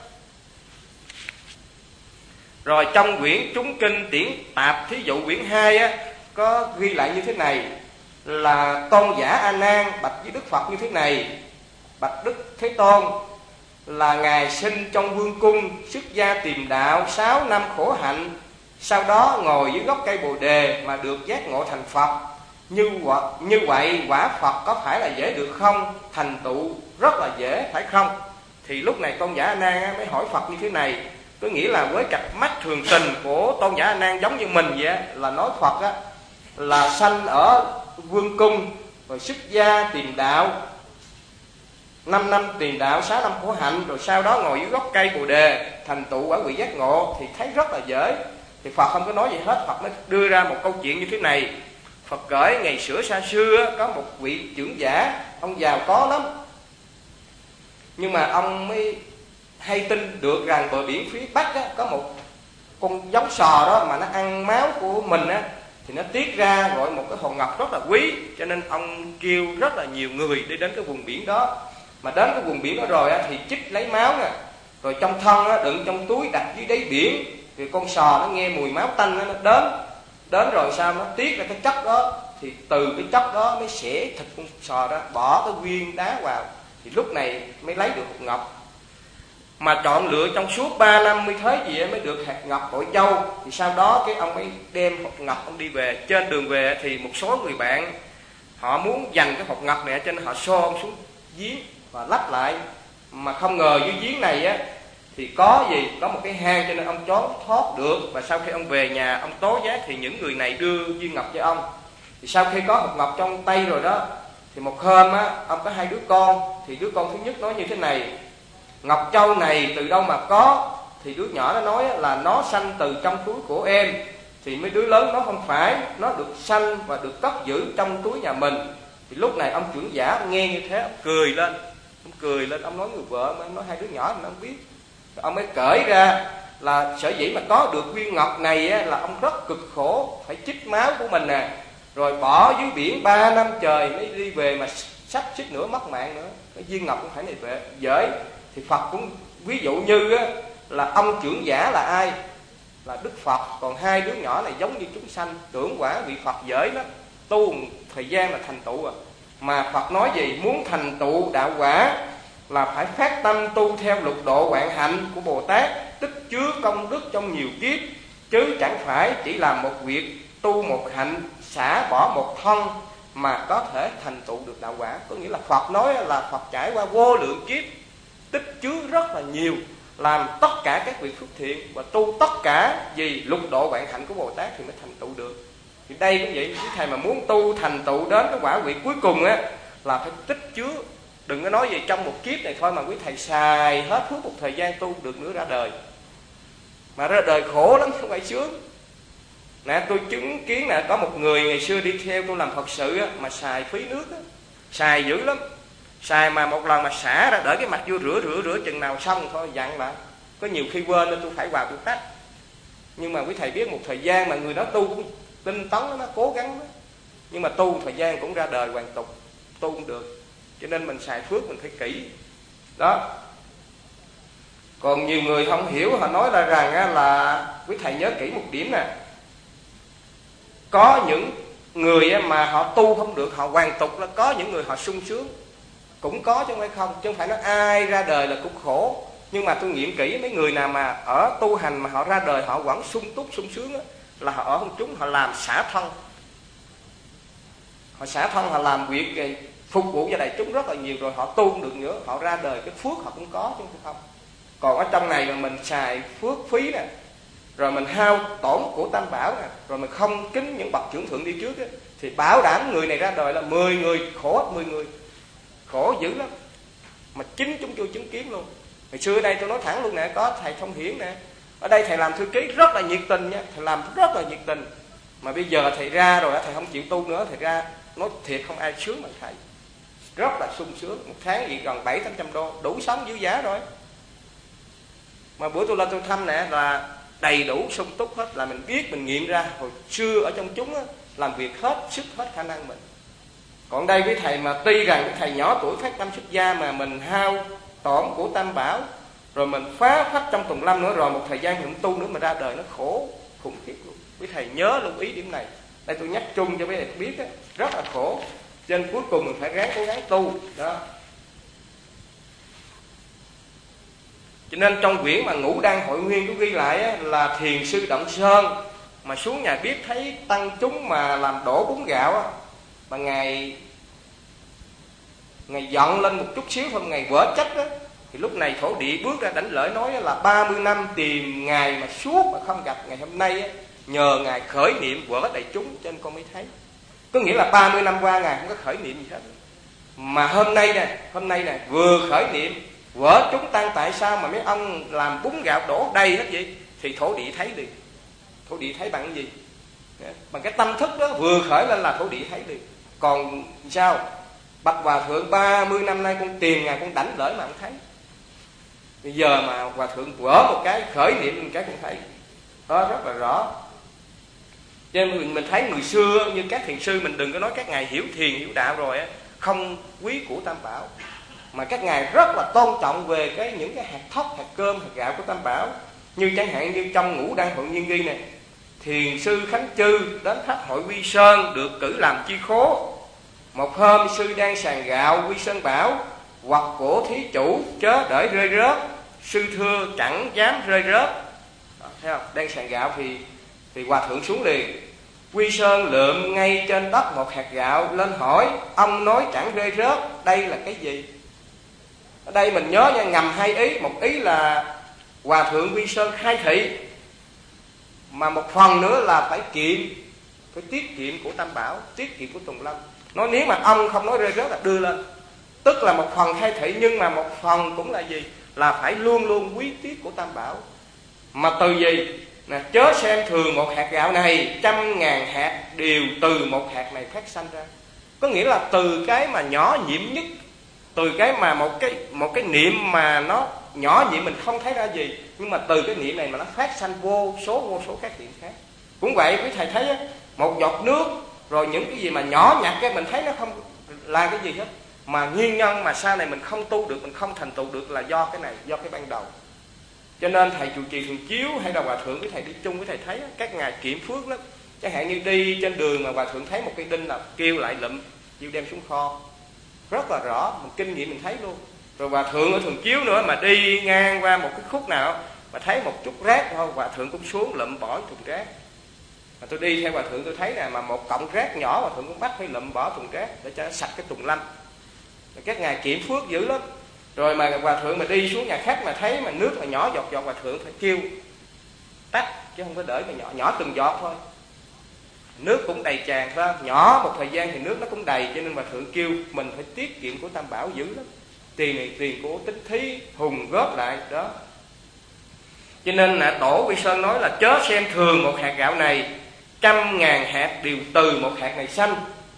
Rồi trong quyển Chúng Kinh Điển Tạp, thí dụ quyển 2 có ghi lại như thế này, là Tôn giả A Nan bạch với Đức Phật như thế này: bạch Đức Thế Tôn, là ngài sinh trong vương cung, xuất gia tìm đạo 6 năm khổ hạnh, sau đó ngồi dưới gốc cây Bồ Đề mà được giác ngộ thành Phật. Như vậy quả Phật có phải là dễ được không? Thành tựu rất là dễ phải không? Thì lúc này Tôn giả A Nan mới hỏi Phật như thế này. Có nghĩa là với cặp mắt thường tình của Tôn giả A Nan giống như mình vậy, là nói Phật là sanh ở vương cung, rồi xuất gia tìm đạo 5 năm tìm đạo, 6 năm khổ hạnh, rồi sau đó ngồi dưới gốc cây Bồ Đề thành tựu quả vị giác ngộ, thì thấy rất là dễ. Thì Phật không có nói gì hết. Phật mới đưa ra một câu chuyện như thế này. Phật kể ngày xa xưa có một vị trưởng giả, ông giàu có lắm, nhưng mà ông mới hay tin được rằng bờ biển phía Bắc có một con giống sò đó mà nó ăn máu của mình thì nó tiết ra gọi một cái hòn ngọc rất là quý. Cho nên ông kêu rất là nhiều người đi đến cái vùng biển đó. Mà đến cái vùng biển đó rồi thì chích lấy máu nè, rồi trong thân đựng trong túi đặt dưới đáy biển. Thì con sò nó nghe mùi máu tanh nó đến rồi sao nó tiết ra cái chất đó, thì từ cái chất đó mới xẻ thịt con sò đó, bỏ cái viên đá vào, thì lúc này mới lấy được hột ngọc. mà chọn lựa trong suốt 3 năm mới thấy gì mới được hạt ngọc bội châu. Thì sau đó cái ông ấy đem hột ngọc ông đi về. Trên đường về thì một số người bạn họ muốn giành cái hột ngọc này, cho nên họ xô ông xuống giếng và lắp lại. Mà không ngờ dưới giếng này á thì có một cái hang, cho nên ông trốn thoát được. Và sau khi ông về nhà, ông tố giác thì những người này đưa viên ngọc cho ông. Thì sau khi có hột ngọc trong tay rồi đó, thì một hôm á, ông có 2 đứa con. Thì đứa con thứ nhất nói như thế này: ngọc châu này từ đâu mà có? Thì đứa nhỏ nó nói là nó sanh từ trong túi của em. Thì mấy đứa lớn nó không phải, nó được sanh và được cất giữ trong túi nhà mình. Thì lúc này ông trưởng giả nghe như thế, ông cười lên, ông nói người vợ, mà ông nói 2 đứa nhỏ mình không biết. Rồi ông mới kể ra là sở dĩ mà có được viên ngọc này á, là ông rất cực khổ, phải chích máu của mình nè, rồi bỏ dưới biển 3 năm trời mới đi về, mà sắp xích nữa mất mạng nữa. Cái viên ngọc cũng phải này về dễ. Thì Phật cũng ví dụ như á, là ông trưởng giả là ai? Là Đức Phật. Còn 2 đứa nhỏ này giống như chúng sanh, tưởng quả vị Phật dễ lắm, tu thời gian là thành tựu. Mà Phật nói gì? Muốn thành tựu đạo quả là phải phát tâm tu theo lục độ hoạn hạnh của Bồ Tát, tích chứa công đức trong nhiều kiếp, chứ chẳng phải chỉ làm một việc, tu một hạnh, xả bỏ một thân mà có thể thành tựu được đạo quả. Có nghĩa là Phật nói là Phật trải qua vô lượng kiếp, tích chứa rất là nhiều, làm tất cả các việc phước thiện và tu tất cả gì lục độ hoạn hạnh của Bồ Tát thì mới thành tựu được. Thì đây cũng vậy, quý thầy mà muốn tu thành tựu đến cái quả vị cuối cùng á, là phải tích chứa. Đừng có nói gì trong một kiếp này thôi mà quý thầy xài hết phước một thời gian tu được nữa ra đời. Mà ra đời khổ lắm, không phải sướng. Nè, tôi chứng kiến là có một người ngày xưa đi theo tôi làm Phật sự á, mà xài phí nước á, xài dữ lắm. Xài mà một lần mà xả ra, đợi cái mặt vô rửa chừng nào xong thôi dặn lại. Có nhiều khi quên nên tôi phải vào tôi tắt. Nhưng mà quý thầy biết một thời gian mà người đó tu cũng tinh tấn lắm, nó cố gắng đó. Nhưng mà tu thời gian cũng ra đời hoàn tục, tu không được. Cho nên mình xài phước mình phải kỹ đó. Còn nhiều người không hiểu, họ nói là rằng là quý thầy nhớ kỹ một điểm nè, có những người mà họ tu không được, họ hoàn tục, là có những người họ sung sướng, cũng có chứ không phải không. Chứ không phải nói ai ra đời là cũng khổ. Nhưng mà tôi nghiệm kỹ mấy người nào mà ở tu hành mà họ ra đời họ vẫn sung túc sung sướng đó, là họ ở không chúng, họ làm xả thân. Họ xả thân, họ làm việc phục vụ cho đại chúng rất là nhiều, rồi họ tu không được nữa, họ ra đời cái phước họ cũng có chứ không. Còn ở trong này mà mình xài phước phí nè, rồi mình hao tổn của Tam Bảo nè, rồi mình không kính những bậc trưởng thượng đi trước á, thì bảo đảm người này ra đời là 10 người khổ hết 10 người, khổ dữ lắm. Mà chính chúng tôi chứng kiến luôn. Hồi xưa ở đây tôi nói thẳng luôn nè, có thầy Thông Hiển nè, ở đây thầy làm thư ký rất là nhiệt tình nha, thầy làm rất là nhiệt tình. Mà bây giờ thầy ra rồi thầy không chịu tu nữa, thầy ra nói thiệt không ai sướng bằng thầy, rất là sung sướng. Một tháng gì gần 700-800 đô, đủ sống dư giá rồi. Mà bữa tôi lên tôi thăm nè là đầy đủ sung túc hết, là mình biết, mình nghiệm ra hồi xưa ở trong chúng á, làm việc hết sức hết khả năng mình. Còn đây với thầy mà tuy rằng cái thầy nhỏ tuổi phát tâm xuất gia mà mình hao tổn của Tam Bảo, rồi mình phá phách trong tùng lâm nữa, rồi một thời gian thì không tu nữa mà ra đời nó khổ khủng khiếp luôn. Quý thầy nhớ lưu ý điểm này. Đây tôi nhắc chung cho quý thầy biết á, rất là khổ. Cho nên cuối cùng mình phải cố gắng tu đó. Cho nên trong quyển mà Ngũ Đăng Hội Nguyên có ghi lại á, là thiền sư Động Sơn mà xuống nhà bếp thấy tăng chúng mà làm đổ bún gạo á, mà ngài giận lên một chút xíu thôi, ngài vỡ trách á, thì lúc này thổ địa bước ra đảnh lễ nói là 30 năm tìm ngài mà suốt mà không gặp, ngày hôm nay á, nhờ ngài khởi niệm vỡ đại chúng cho nên con mới thấy. Có nghĩa là 30 năm qua ngài không có khởi niệm gì hết, mà hôm nay nè vừa khởi niệm vỡ chúng tăng. Tại sao mà mấy ông làm bún gạo đổ đầy hết vậy? Thì thổ địa thấy liền. Thổ địa thấy bằng cái gì? Bằng cái tâm thức đó, vừa khởi lên là thổ địa thấy liền. Còn sao? Bạch Hòa Thượng 30 năm nay con tìm ngài, con đảnh lễ mà không thấy. Bây giờ mà Hòa Thượng vỡ một cái, khởi niệm một cái cũng thấy. Đó rất là rõ. Cho nên mình thấy người xưa như các thiền sư, mình đừng có nói các ngài hiểu thiền hiểu đạo rồi á, không quý của Tam Bảo, mà các ngài rất là tôn trọng về những cái hạt thóc, hạt cơm, hạt gạo của Tam Bảo. Như chẳng hạn như trong Ngũ Đăng Hội Nguyên ghi này, thiền sư Khánh Chư đến tháp hội Quy Sơn được cử làm chi khố. Một hôm sư đang sàn gạo Quy Sơn bảo: hoặc cổ thí chủ chớ để rơi rớt, sư thưa chẳng dám rơi rớt. Đó, thấy không? Đang sàn gạo thì hòa thượng xuống liền. Quy Sơn lượm ngay trên đất một hạt gạo lên hỏi, ông nói chẳng rơi rớt, đây là cái gì? Ở đây mình nhớ nha, ngầm hai ý. Một ý là hòa thượng Quy Sơn khai thị, mà một phần nữa là phải tiết kiệm của Tam Bảo, tiết kiệm của Tùng Lâm. Nói nếu mà ông không nói rơi rớt là đưa lên, tức là một phần khai thị, nhưng mà một phần cũng là gì? Là phải luôn luôn quý tiếc của Tam Bảo. Mà từ gì? Nè, chớ xem thường một hạt gạo này, 100.000 hạt đều từ một hạt này phát sanh ra. Có nghĩa là từ cái mà nhỏ nhiệm nhất, từ cái mà một cái niệm mà nó nhỏ nhiệm mình không thấy ra gì, nhưng mà từ cái niệm này mà nó phát sanh vô số các niệm khác. Cũng vậy, quý thầy thấy á, một giọt nước rồi những cái gì mà nhỏ nhặt cái mình thấy nó không là cái gì hết, mà nguyên nhân mà sau này mình không tu được, mình không thành tựu được là do cái này, do cái ban đầu. Cho nên thầy trụ trì Thường Chiếu hay là hòa thượng với thầy đi chung với thầy thấy các ngài kiệm phước lắm. Chẳng hạn như đi trên đường mà hòa thượng thấy một cây đinh là kêu lại lụm, kêu đem xuống kho, rất là rõ, mình kinh nghiệm mình thấy luôn. Rồi hòa thượng ở Thường Chiếu nữa mà đi ngang qua một cái khúc nào mà thấy một chút rác thôi, hòa thượng cũng xuống lụm bỏ thùng rác. Mà tôi đi theo hòa thượng tôi thấy nè, mà một cọng rác nhỏ hòa thượng cũng bắt phải lụm bỏ thùng rác để cho nó sạch cái Tùng Lâm. Các ngài kiệm phước dữ lắm. Rồi mà hòa thượng mà đi xuống nhà khách mà thấy mà nước mà nhỏ giọt giọt, hòa thượng phải kêu tắt, chứ không có để mà nhỏ từng giọt thôi. Nước cũng đầy tràn phải không? Nhỏ một thời gian thì nước nó cũng đầy, cho nên hòa thượng kêu mình phải tiết kiệm của Tam Bảo dữ lắm. Tiền này tiền của Tích Thí hùng góp lại đó. Cho nên Tổ Quy Sơn nói là chớ xem thường một hạt gạo này, 100.000 hạt đều từ một hạt này sanh.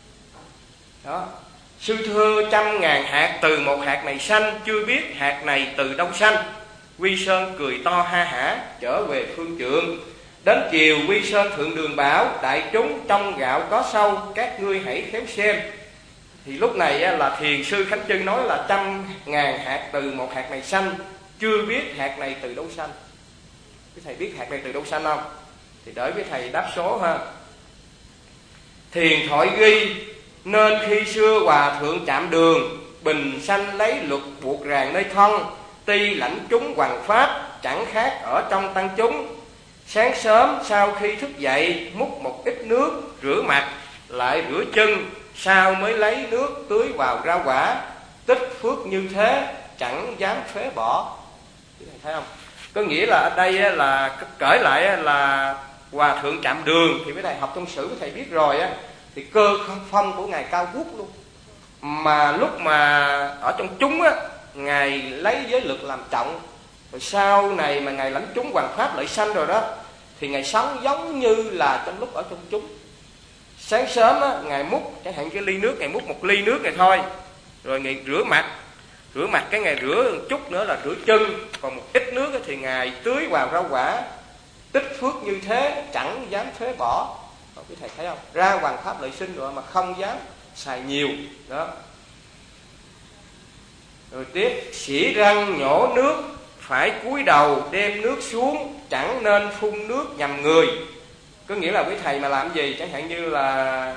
Đó. Sư thưa 100.000 hạt từ một hạt này sanh, chưa biết hạt này từ đâu sanh. Quy Sơn cười to ha hả trở về phương trượng. Đến chiều Quy Sơn thượng đường bảo, đại chúng trong gạo có sâu, các ngươi hãy khéo xem. Thì lúc này là thiền sư Khánh Trân nói là 100.000 hạt từ một hạt này sanh, chưa biết hạt này từ đâu sanh. Cái thầy biết hạt này từ đâu sanh không? Thì đợi với thầy đáp số ha. Thiền thoại ghi, nên khi xưa hòa thượng chạm đường, bình sanh lấy luật buộc ràng nơi thân, tuy lãnh chúng hoằng pháp, chẳng khác ở trong tăng chúng. Sáng sớm sau khi thức dậy, múc một ít nước, rửa mặt, lại rửa chân, sau mới lấy nước tưới vào rau quả. Tích phước như thế, chẳng dám phế bỏ. Thấy không? Có nghĩa là ở đây là kể lại là hòa thượng chạm đường, thì với thầy học thông sử với thầy biết rồi á, thì cơ phong của ngài cao vút luôn. Mà lúc mà ở trong chúng á, ngài lấy giới lực làm trọng. Rồi sau này mà ngài lãnh chúng hoằng pháp lợi sanh rồi đó, thì ngài sống giống như là trong lúc ở trong chúng. Sáng sớm á, ngài múc chẳng hạn cái ly nước, ngài múc một ly nước này thôi, rồi ngài rửa mặt cái ngài rửa một chút nữa là rửa chân, còn một ít nước thì ngài tưới vào rau quả. Tích phước như thế, chẳng dám phế bỏ. Quý thầy thấy không? Ra hoằng pháp lợi sinh rồi mà không dám xài nhiều đó. Rồi tiếp, xỉ răng nhổ nước, phải cúi đầu đem nước xuống, chẳng nên phun nước nhằm người. Có nghĩa là quý thầy mà làm gì, chẳng hạn như là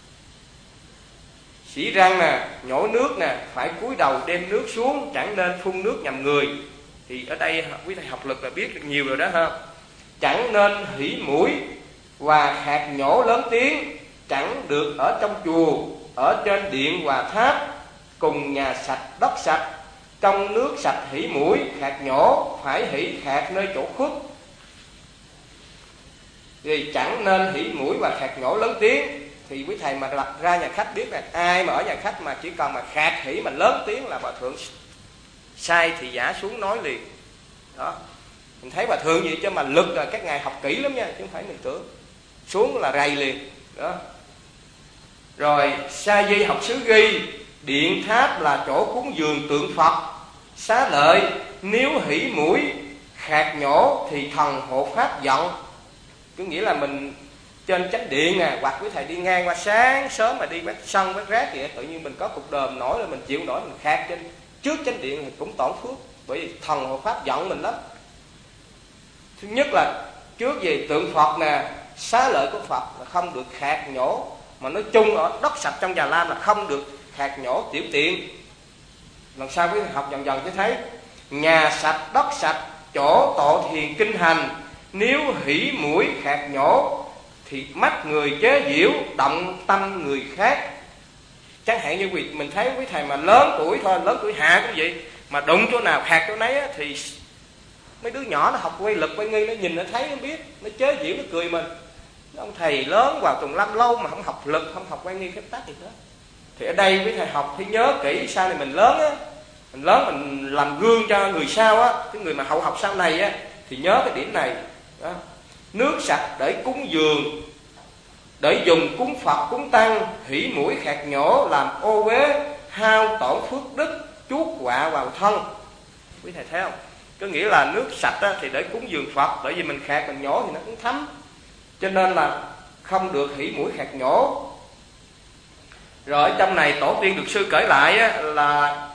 xỉ răng nè, nhổ nước nè, phải cúi đầu đem nước xuống, chẳng nên phun nước nhằm người. Thì ở đây quý thầy học lực là biết được nhiều rồi đó ha. Chẳng nên hỉ mũi và hạt nhổ lớn tiếng, chẳng được ở trong chùa, ở trên điện hòa tháp, cùng nhà sạch đất sạch. Trong nước sạch hỉ mũi, hạt nhổ phải hỉ hạt nơi chỗ khuất. Thì chẳng nên hỉ mũi và hạt nhổ lớn tiếng. Thì quý thầy mà lập ra nhà khách biết là ai mà ở nhà khách mà chỉ cần mà khạc hỉ mà lớn tiếng là bà thượng sai thì giả xuống nói liền. Đó. Mình thấy bà thượng vậy chứ mà lực là các ngài học kỹ lắm nha, chứ không phải mình tưởng. Xuống là rầy liền. Đó. Rồi Sa Di học sứ ghi, điện tháp là chỗ cúng dường tượng Phật. Xá Lợi, nếu hỉ mũi khạc nhổ thì thần hộ pháp giận. Có nghĩa là mình trên chánh điện nè, hoặc quý thầy đi ngang qua sáng sớm mà đi quét sân quét rác vậy, tự nhiên mình có cục đờm nổi là mình chịu nổi, mình khạc trên trước chánh điện thì cũng tổn phước. Bởi vì thần hộ pháp giận mình lắm. Thứ nhất là trước gì tượng Phật nè, xá lợi của Phật là không được khạc nhổ. Mà nói chung ở đất sạch trong Già Lam là không được khạc nhổ tiểu tiện. Lần sau quý thầy học dần dần sẽ thấy. nhà sạch đất sạch, chỗ tọa thiền kinh hành. Nếu hỉ mũi khạc nhổ thì mắt người chế giễu, động tâm người khác. Chẳng hạn như mình thấy quý thầy mà lớn tuổi thôi, lớn tuổi hạ cũng vậy, mà đụng chỗ nào khạc chỗ nấy á, thì mấy đứa nhỏ nó học quay lực quay nghi, nó nhìn nó thấy nó biết, nó chế giễu, nó cười mình. Ông thầy lớn vào tùng lâm lâu mà không học lực, không học quay nghi phép tắc gì đó. Thì ở đây quý thầy học phải nhớ kỹ, sau này mình lớn á, mình lớn mình làm gương cho người sau á, cái người mà hậu học sau này á, thì nhớ cái điểm này đó. Nước sạch để cúng dường, để dùng cúng Phật cúng tăng, hỉ mũi khạc nhổ làm ô uế, hao tổn phước đức, chuốc họa vào thân. Quý thầy thấy không? Có nghĩa là nước sạch á, thì để cúng dường Phật, bởi vì mình khạc mình nhổ thì nó cũng thấm, cho nên là không được hỉ mũi khạc nhổ. Rồi ở trong này tổ tiên được sư kể lại á, là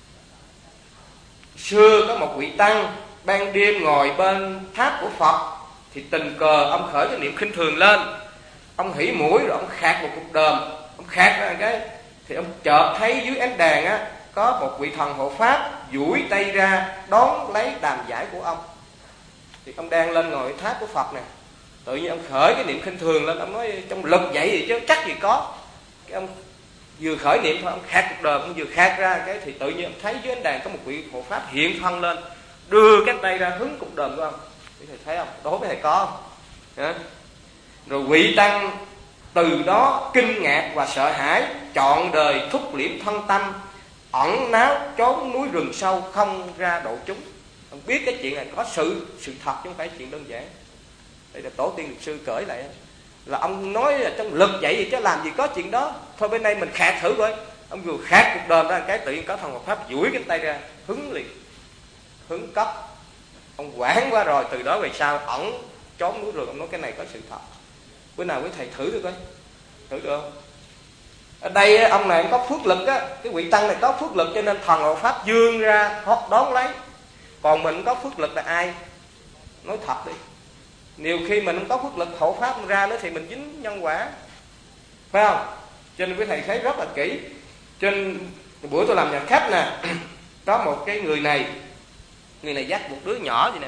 xưa có một vị tăng ban đêm ngồi bên tháp của Phật, thì tình cờ ông khởi cái niệm khinh thường lên, ông hỉ mũi rồi ông khạc một cục đờm, ông khạc ra cái thì ông chợt thấy dưới ánh đèn á có một vị thần hộ pháp duỗi tay ra đón lấy đàm giải của ông. Thì ông đang lên ngồi tháp của Phật nè, tự nhiên ông khởi cái niệm khinh thường lên, ông nói trong lực vậy gì chứ chắc gì có. Cái ông vừa khởi niệm thôi, ông khạc cục đờm, ông vừa khạc ra cái thì tự nhiên ông thấy dưới ánh đèn có một vị hộ pháp hiện thân lên, đưa cái tay ra hứng cục đờm của ông. Thầy thấy không? Đối với thầy có không? Rồi vị tăng từ đó kinh ngạc và sợ hãi, trọn đời thúc liễm thân tâm, ẩn náu trốn núi rừng sâu, không ra độ chúng. Ông biết cái chuyện này có sự thật chứ không phải chuyện đơn giản. Đây là tổ tiên luật sư kể lại, là ông nói là trong lực vậy gì chứ làm gì có chuyện đó. Thôi bên đây mình khạc thử coi. Ông vừa khạc cục đờm ra cái tự nhiên có thần Phật pháp duỗi cái tay ra hứng liền, hứng cấp. Ông quảng quá rồi, từ đó về sau ẩn trốn núi rừng. Ông nói cái này có sự thật. Bữa nào quý thầy thử được coi, thử được không? Ở đây ông này có phước lực á, cái vị tăng này có phước lực cho nên thần hộ pháp dương ra đón lấy. Còn mình có phước lực là ai? Nói thật đi, nhiều khi mình không có phước lực hộ pháp ra nữa thì mình dính nhân quả, phải không? Cho nên quý thầy thấy rất là kỹ. Trên bữa tôi làm nhà khách nè, có một cái người này dắt một đứa nhỏ vậy nè,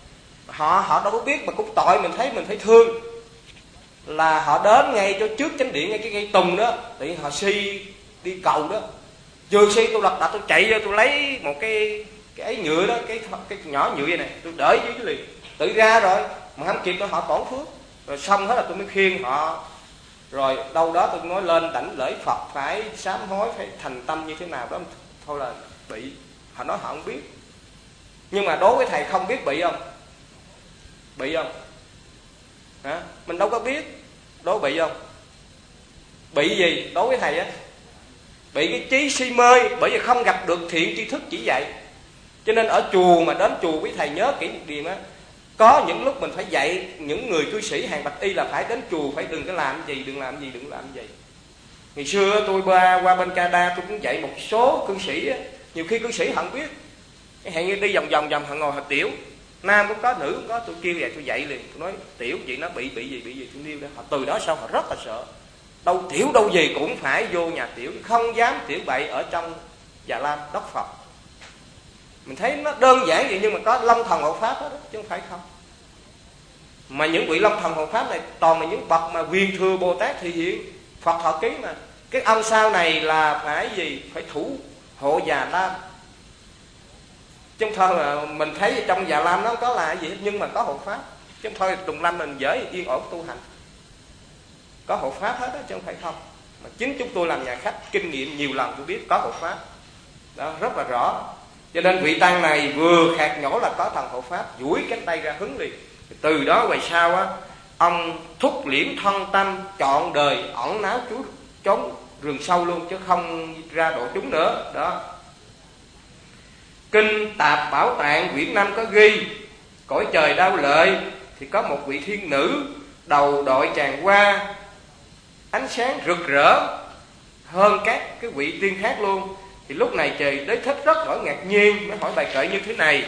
họ đâu có biết mà cũng tội, mình thấy thương. Là họ đến ngay cho trước chánh điện, ngay cái cây tùng đó, thì họ si đi cầu đó, vừa si tôi lật đật tôi chạy vô tôi lấy một cái ấy nhựa đó, cái nhỏ nhựa vậy này, tôi đỡ dưới liền, tự ra rồi mà không kịp tôi họ tổn phước. Rồi xong hết là tôi mới khiêng họ, rồi đâu đó tôi nói lên đảnh lễ Phật phải sám hối, phải thành tâm như thế nào đó. Thôi là bị, họ nói họ không biết. Nhưng mà đối với thầy không biết bị không? Bị không? Hả? Mình đâu có biết, đối bị không? Bị gì? Đối với thầy á, bị cái trí si mê, bởi vì không gặp được thiện tri thức chỉ dạy. Cho nên ở chùa mà đến chùa quý thầy nhớ kỹ một điều á, có những lúc mình phải dạy những người cư sĩ hàng bạch y là phải đến chùa, phải đừng có làm gì, đừng làm gì. Ngày xưa tôi qua bên Canada tôi cũng dạy một số cư sĩ á, nhiều khi cư sĩ họ không biết, hẹn như đi vòng họ ngồi họ tiểu, nam cũng có nữ cũng có, tôi kêu vậy tôi dạy liền, tôi nói tiểu chuyện nó bị gì tôi nêu ra. Họ từ đó sau họ rất là sợ, đâu tiểu đâu gì cũng phải vô nhà tiểu, không dám tiểu bậy ở trong Già Lam đất Phật. Mình thấy nó đơn giản vậy nhưng mà có long thần hộ pháp đó, chứ không phải không. Mà những vị long thần hộ pháp này toàn là những bậc mà quyền thừa Bồ Tát thị hiện, Phật họ ký mà. Cái ông sau này là phải gì? Phải thủ hộ Già Lam. Chứ không thôi mà mình thấy trong Già Lam nó không có là gì hết, nhưng mà có hộ pháp. Chứ không thôi Tùng Lâm mình dễ yên ổn tu hành, có hộ pháp hết đó, chứ không phải không. Mà chính chúng tôi làm nhà khách kinh nghiệm nhiều lần tôi biết có hộ pháp đó, rất là rõ. Cho nên vị tăng này vừa khạc nhổ là có thần hộ pháp duỗi cánh tay ra hứng liền. Từ đó về sau á, ông thúc liễm thân tâm, trọn đời ẩn náu trốn rừng sâu luôn, chứ không ra độ chúng nữa đó. Kinh Tạp Bảo Tạng quyển 5 có ghi, cõi trời Đao Lợi thì có một vị thiên nữ đầu đội tràng hoa, ánh sáng rực rỡ hơn các cái vị tiên khác luôn. Thì lúc này trời Đế Thích rất đổi ngạc nhiên, mới hỏi bài kệ như thế này: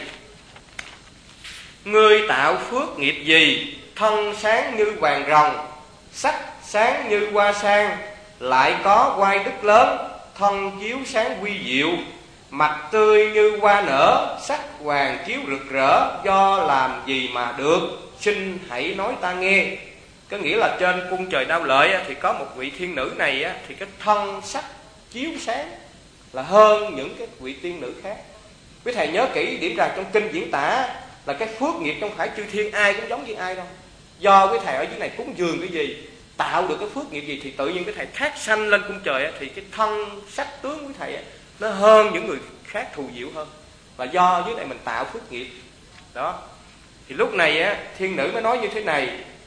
ngươi tạo phước nghiệp gì, thân sáng như vàng rồng, sắc sáng như hoa sang, lại có oai đức lớn, thân chiếu sáng quy diệu, mặt tươi như hoa nở, sắc hoàng chiếu rực rỡ, do làm gì mà được, xin hãy nói ta nghe. Có nghĩa là trên cung trời Đao Lợi thì có một vị thiên nữ này thì cái thân sắc chiếu sáng là hơn những cái vị tiên nữ khác. Quý thầy nhớ kỹ điểm rằng trong kinh diễn tả là cái phước nghiệp không phải chư thiên ai cũng giống như ai đâu. Do quý thầy ở dưới này cúng dường cái gì, tạo được cái phước nghiệp gì, thì tự nhiên quý thầy thác sanh lên cung trời thì cái thân sắc tướng quý thầy nó hơn những người khác, thù diệu hơn. Và do dưới này mình tạo phước nghiệp đó. Thì lúc này thiên nữ mới nói như thế này: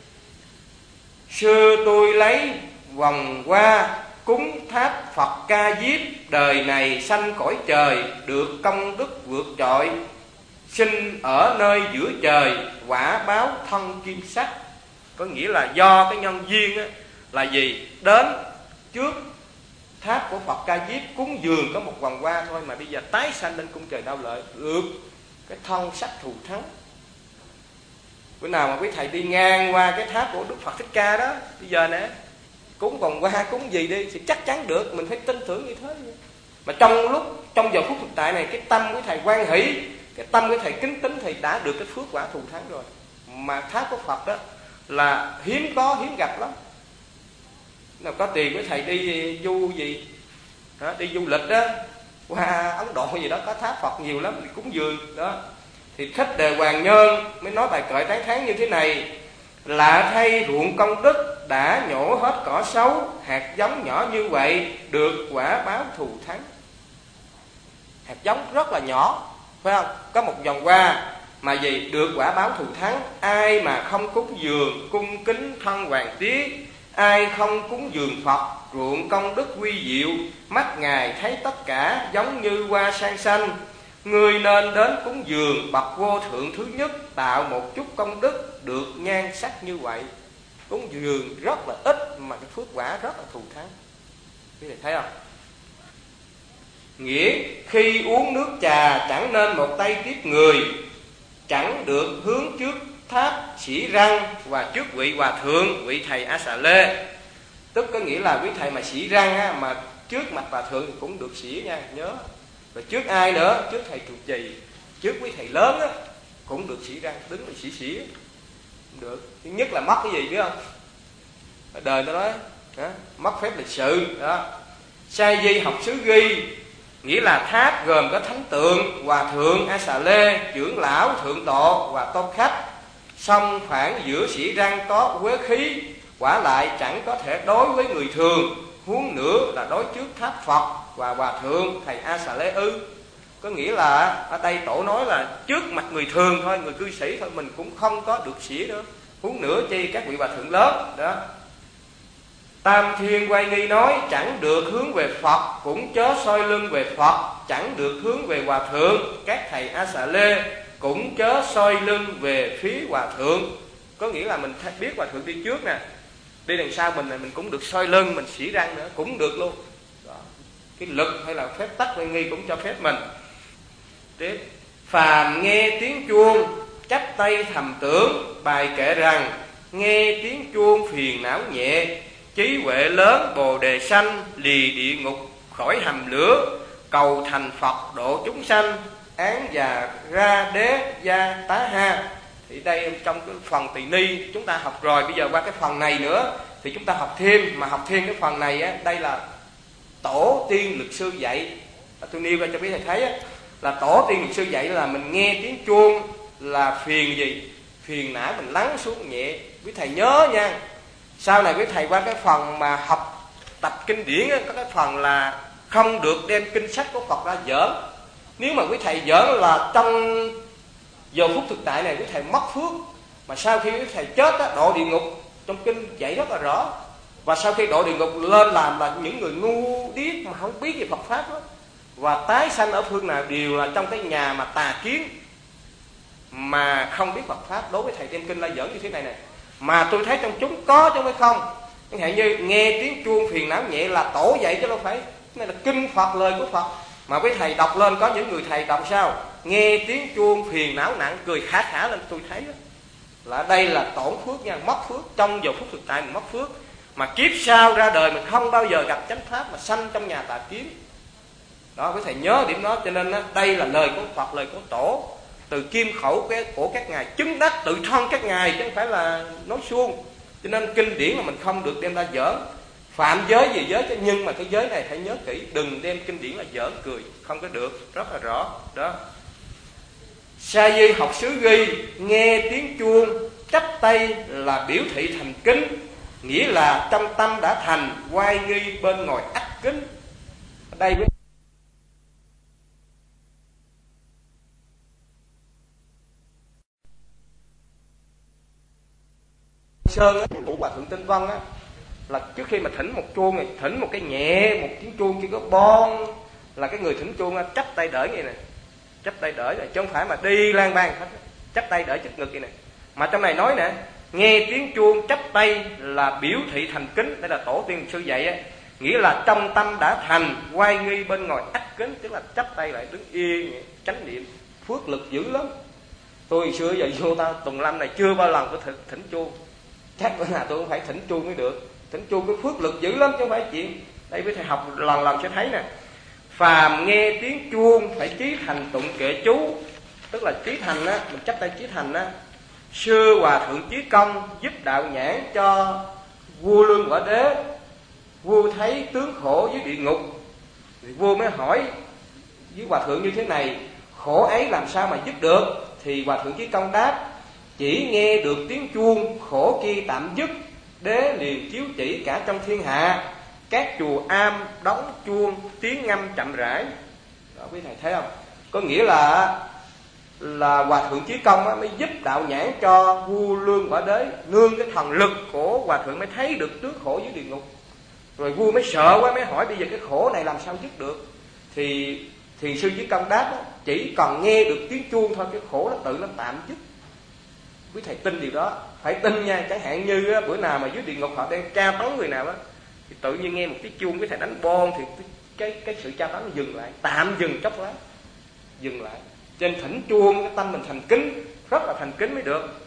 xưa tôi lấy vòng hoa cúng tháp Phật Ca Diếp, đời này sanh cõi trời, được công đức vượt trội, sinh ở nơi giữa trời, quả báo thân kim sắc. Có nghĩa là do cái nhân duyên là gì, đến trước tháp của Phật Ca Diếp cúng dường có một vòng hoa thôi mà bây giờ tái sanh lên cung trời Đao Lợi, được cái thân sắc thù thắng. Bữa nào mà quý thầy đi ngang qua cái tháp của Đức Phật Thích Ca đó, bây giờ nè, cúng vòng hoa cúng gì đi thì chắc chắn được, mình phải tin tưởng như thế. Mà trong giờ phút thực tại này, cái tâm của thầy hoan hỷ, cái tâm của thầy kính tín thì đã được cái phước quả thù thắng rồi. Mà tháp của Phật đó là hiếm gặp lắm. Nào có tiền với thầy đi du gì đó, đi du lịch đó qua Ấn Độ gì đó, có tháp Phật nhiều lắm thì cúng dường đó. Thì Thích Đề Hoàng Nhân mới nói bài kệ tán thán như thế này: lạ thay ruộng công đức, đã nhổ hết cỏ xấu, hạt giống nhỏ như vậy, được quả báo thù thắng. Hạt giống rất là nhỏ, phải không? Có một vòng hoa mà gì được quả báo thù thắng. Ai mà không cúng dường cung kính thân hoàng tía, ai không cúng dường Phật, ruộng công đức quy diệu, mắt Ngài thấy tất cả giống như hoa sang xanh. Người nên đến cúng dường bậc vô thượng thứ nhất, tạo một chút công đức, được nhan sắc như vậy. Cúng dường rất là ít mà cái phước quả rất là thù thắng. Quý vị thấy không? Nghĩa khi uống nước trà chẳng nên một tay tiếp người, chẳng được hướng trước tháp Sĩ Răng và trước vị hòa thượng, vị thầy A Xà Lê. Tức có nghĩa là quý thầy mà Sĩ Răng mà trước mặt hòa thượng thì cũng được xỉ nha, nhớ. Rồi trước ai nữa? Trước thầy trụ trì, trước quý thầy lớn cũng được xỉ răng, đứng là xỉ được. Thứ nhất là mất cái gì biết không? Ở đời nó nói mất phép lịch sự đó. Sai di học xứ ghi, nghĩa là tháp gồm có thánh tượng, hòa thượng A Xà Lê, trưởng lão, thượng tọa và tôn khách. Song phản giữa Sĩ Răng có quế khí, quả lại chẳng có thể đối với người thường, huống nữa là đối trước tháp Phật và hòa thượng thầy A Xà Lê ư. Có nghĩa là ở đây tổ nói là trước mặt người thường thôi, người cư sĩ thôi, mình cũng không có được xỉa nữa, huống nữa chi các vị hòa thượng lớn đó. Tam Thiên Quay Nghi nói chẳng được hướng về Phật, cũng chớ soi lưng về Phật, chẳng được hướng về hòa thượng. Các thầy A Xà Lê cũng chớ soi lưng về phía hòa thượng. Có nghĩa là mình biết hòa thượng đi trước nè, đi đằng sau mình cũng được soi lưng, mình xỉ răng nữa cũng được luôn đó. Cái lực hay là phép tắc Quay Nghi cũng cho phép mình. Tiếp: phàm nghe tiếng chuông chắp tay thầm tưởng, bài kệ rằng nghe tiếng chuông phiền não nhẹ, trí huệ lớn bồ đề sanh, lì địa ngục khỏi hầm lửa, cầu thành Phật độ chúng sanh, án già ra đế gia tá ha. Thì đây trong cái phần tỳ ni chúng ta học rồi, bây giờ qua cái phần này nữa thì chúng ta học thêm. Mà học thêm cái phần này đây là tổ tiên luật sư dạy. Tôi nêu ra cho quý thầy thấy là tổ tiên luật sư dạy là mình nghe tiếng chuông là phiền gì, phiền não mình lắng xuống nhẹ. Quý thầy nhớ nha, sau này quý thầy qua cái phần mà học tập kinh điển có cái phần là không được đem kinh sách của Phật ra giỡn. Nếu mà quý thầy giỡn là trong giờ phút thực tại này quý thầy mất phước. Mà sau khi quý thầy chết độ địa ngục, trong kinh dạy rất là rõ. Và sau khi độ địa ngục lên làm là những người ngu điếc mà không biết về Phật Pháp đó. Và tái sanh ở phương nào đều là trong cái nhà mà tà kiến, mà không biết Phật Pháp. Đối với thầy đem kinh la giỡn như thế này này, mà tôi thấy trong chúng có chứ không phải không. Chẳng hạn như nghe tiếng chuông phiền não nhẹ là tổ dạy chứ đâu phải. Cái này là kinh Phật, lời của Phật. Mà quý thầy đọc lên, có những người thầy đọc sao nghe tiếng chuông phiền não nặng cười khả khả lên, tôi thấy đó, là đây là tổn phước nha, mất phước. Trong giờ phút thực tại mình mất phước, mà kiếp sau ra đời mình không bao giờ gặp chánh pháp mà sanh trong nhà tà kiến. Đó, quý thầy nhớ điểm đó. Cho nên đây là lời của Phật, lời của Tổ, từ kim khẩu của các ngài, chứng đắc tự thân các ngài, chứ không phải là nói suông. Cho nên kinh điển là mình không được đem ra giỡn. Phạm giới gì giới chứ, nhưng mà cái giới này phải nhớ kỹ, đừng đem kinh điển là giỡn cười, không có được, rất là rõ. Đó. Sa di học xứ ghi, nghe tiếng chuông chắp tay là biểu thị thành kính, nghĩa là trong tâm đã thành, oai nghi bên ngoài ắt kính. Ở đây với Sơn á, của Hòa Thượng Tinh Văn á, là trước khi mà thỉnh một chuông này, thỉnh một cái nhẹ, một tiếng chuông chỉ có bon, là cái người thỉnh chuông á, chắp tay đỡ vậy nè, chắp tay đỡ này, chứ không phải mà đi lang bang hết, chắp tay đỡ trước ngực vậy nè. Mà trong này nói nè, nghe tiếng chuông chắp tay là biểu thị thành kính, đây là tổ tiên sư dạy á, nghĩa là trong tâm đã thành, oai nghi bên ngoài ắt kính, tức là chắp tay lại đứng yên, chánh niệm, phước lực dữ lắm. Tôi xưa giờ vô ta Tùng Lâm này chưa bao lần tôi thỉnh chuông, chắc bữa nào tôi cũng phải thỉnh chuông mới được. Thỉnh chuông cái phước lực dữ lắm chứ không phải chuyện. Đây với thầy học lần lần sẽ thấy nè. Phàm nghe tiếng chuông phải chí thành tụng kệ chú, tức là chí thành á, mình chắp tay chí thành á. Xưa Hòa Thượng Chí Công giúp đạo nhãn cho vua Lương Quả Đế. Vua thấy tướng khổ dưới địa ngục, thì vua mới hỏi với Hòa Thượng như thế này: khổ ấy làm sao mà giúp được? Thì Hòa Thượng Chí Công đáp: chỉ nghe được tiếng chuông, khổ kia tạm dứt. Đế liền chiếu chỉ cả trong thiên hạ, các chùa am đóng chuông, tiếng ngâm chậm rãi. Đó, quý thầy thấy không? Có nghĩa là Hòa Thượng Chí Công á, mới giúp đạo nhãn cho vua Lương Quả Đế, nương cái thần lực của Hòa Thượng mới thấy được tướng khổ dưới địa ngục. Rồi vua mới sợ quá, mới hỏi bây giờ cái khổ này làm sao dứt được? Thì Thiền sư Chí Công đáp á, chỉ cần nghe được tiếng chuông thôi, cái khổ nó tự nó tạm dứt. Quý thầy tin điều đó, phải tin nha. Chẳng hạn như á, bữa nào mà dưới địa ngục họ đang tra tấn người nào á, thì tự nhiên nghe một tiếng chuông, quý thầy đánh bon, thì cái sự tra tấn nó dừng lại, tạm dừng chốc lát, dừng lại. Trên thỉnh chuông cái tâm mình thành kính, rất là thành kính mới được.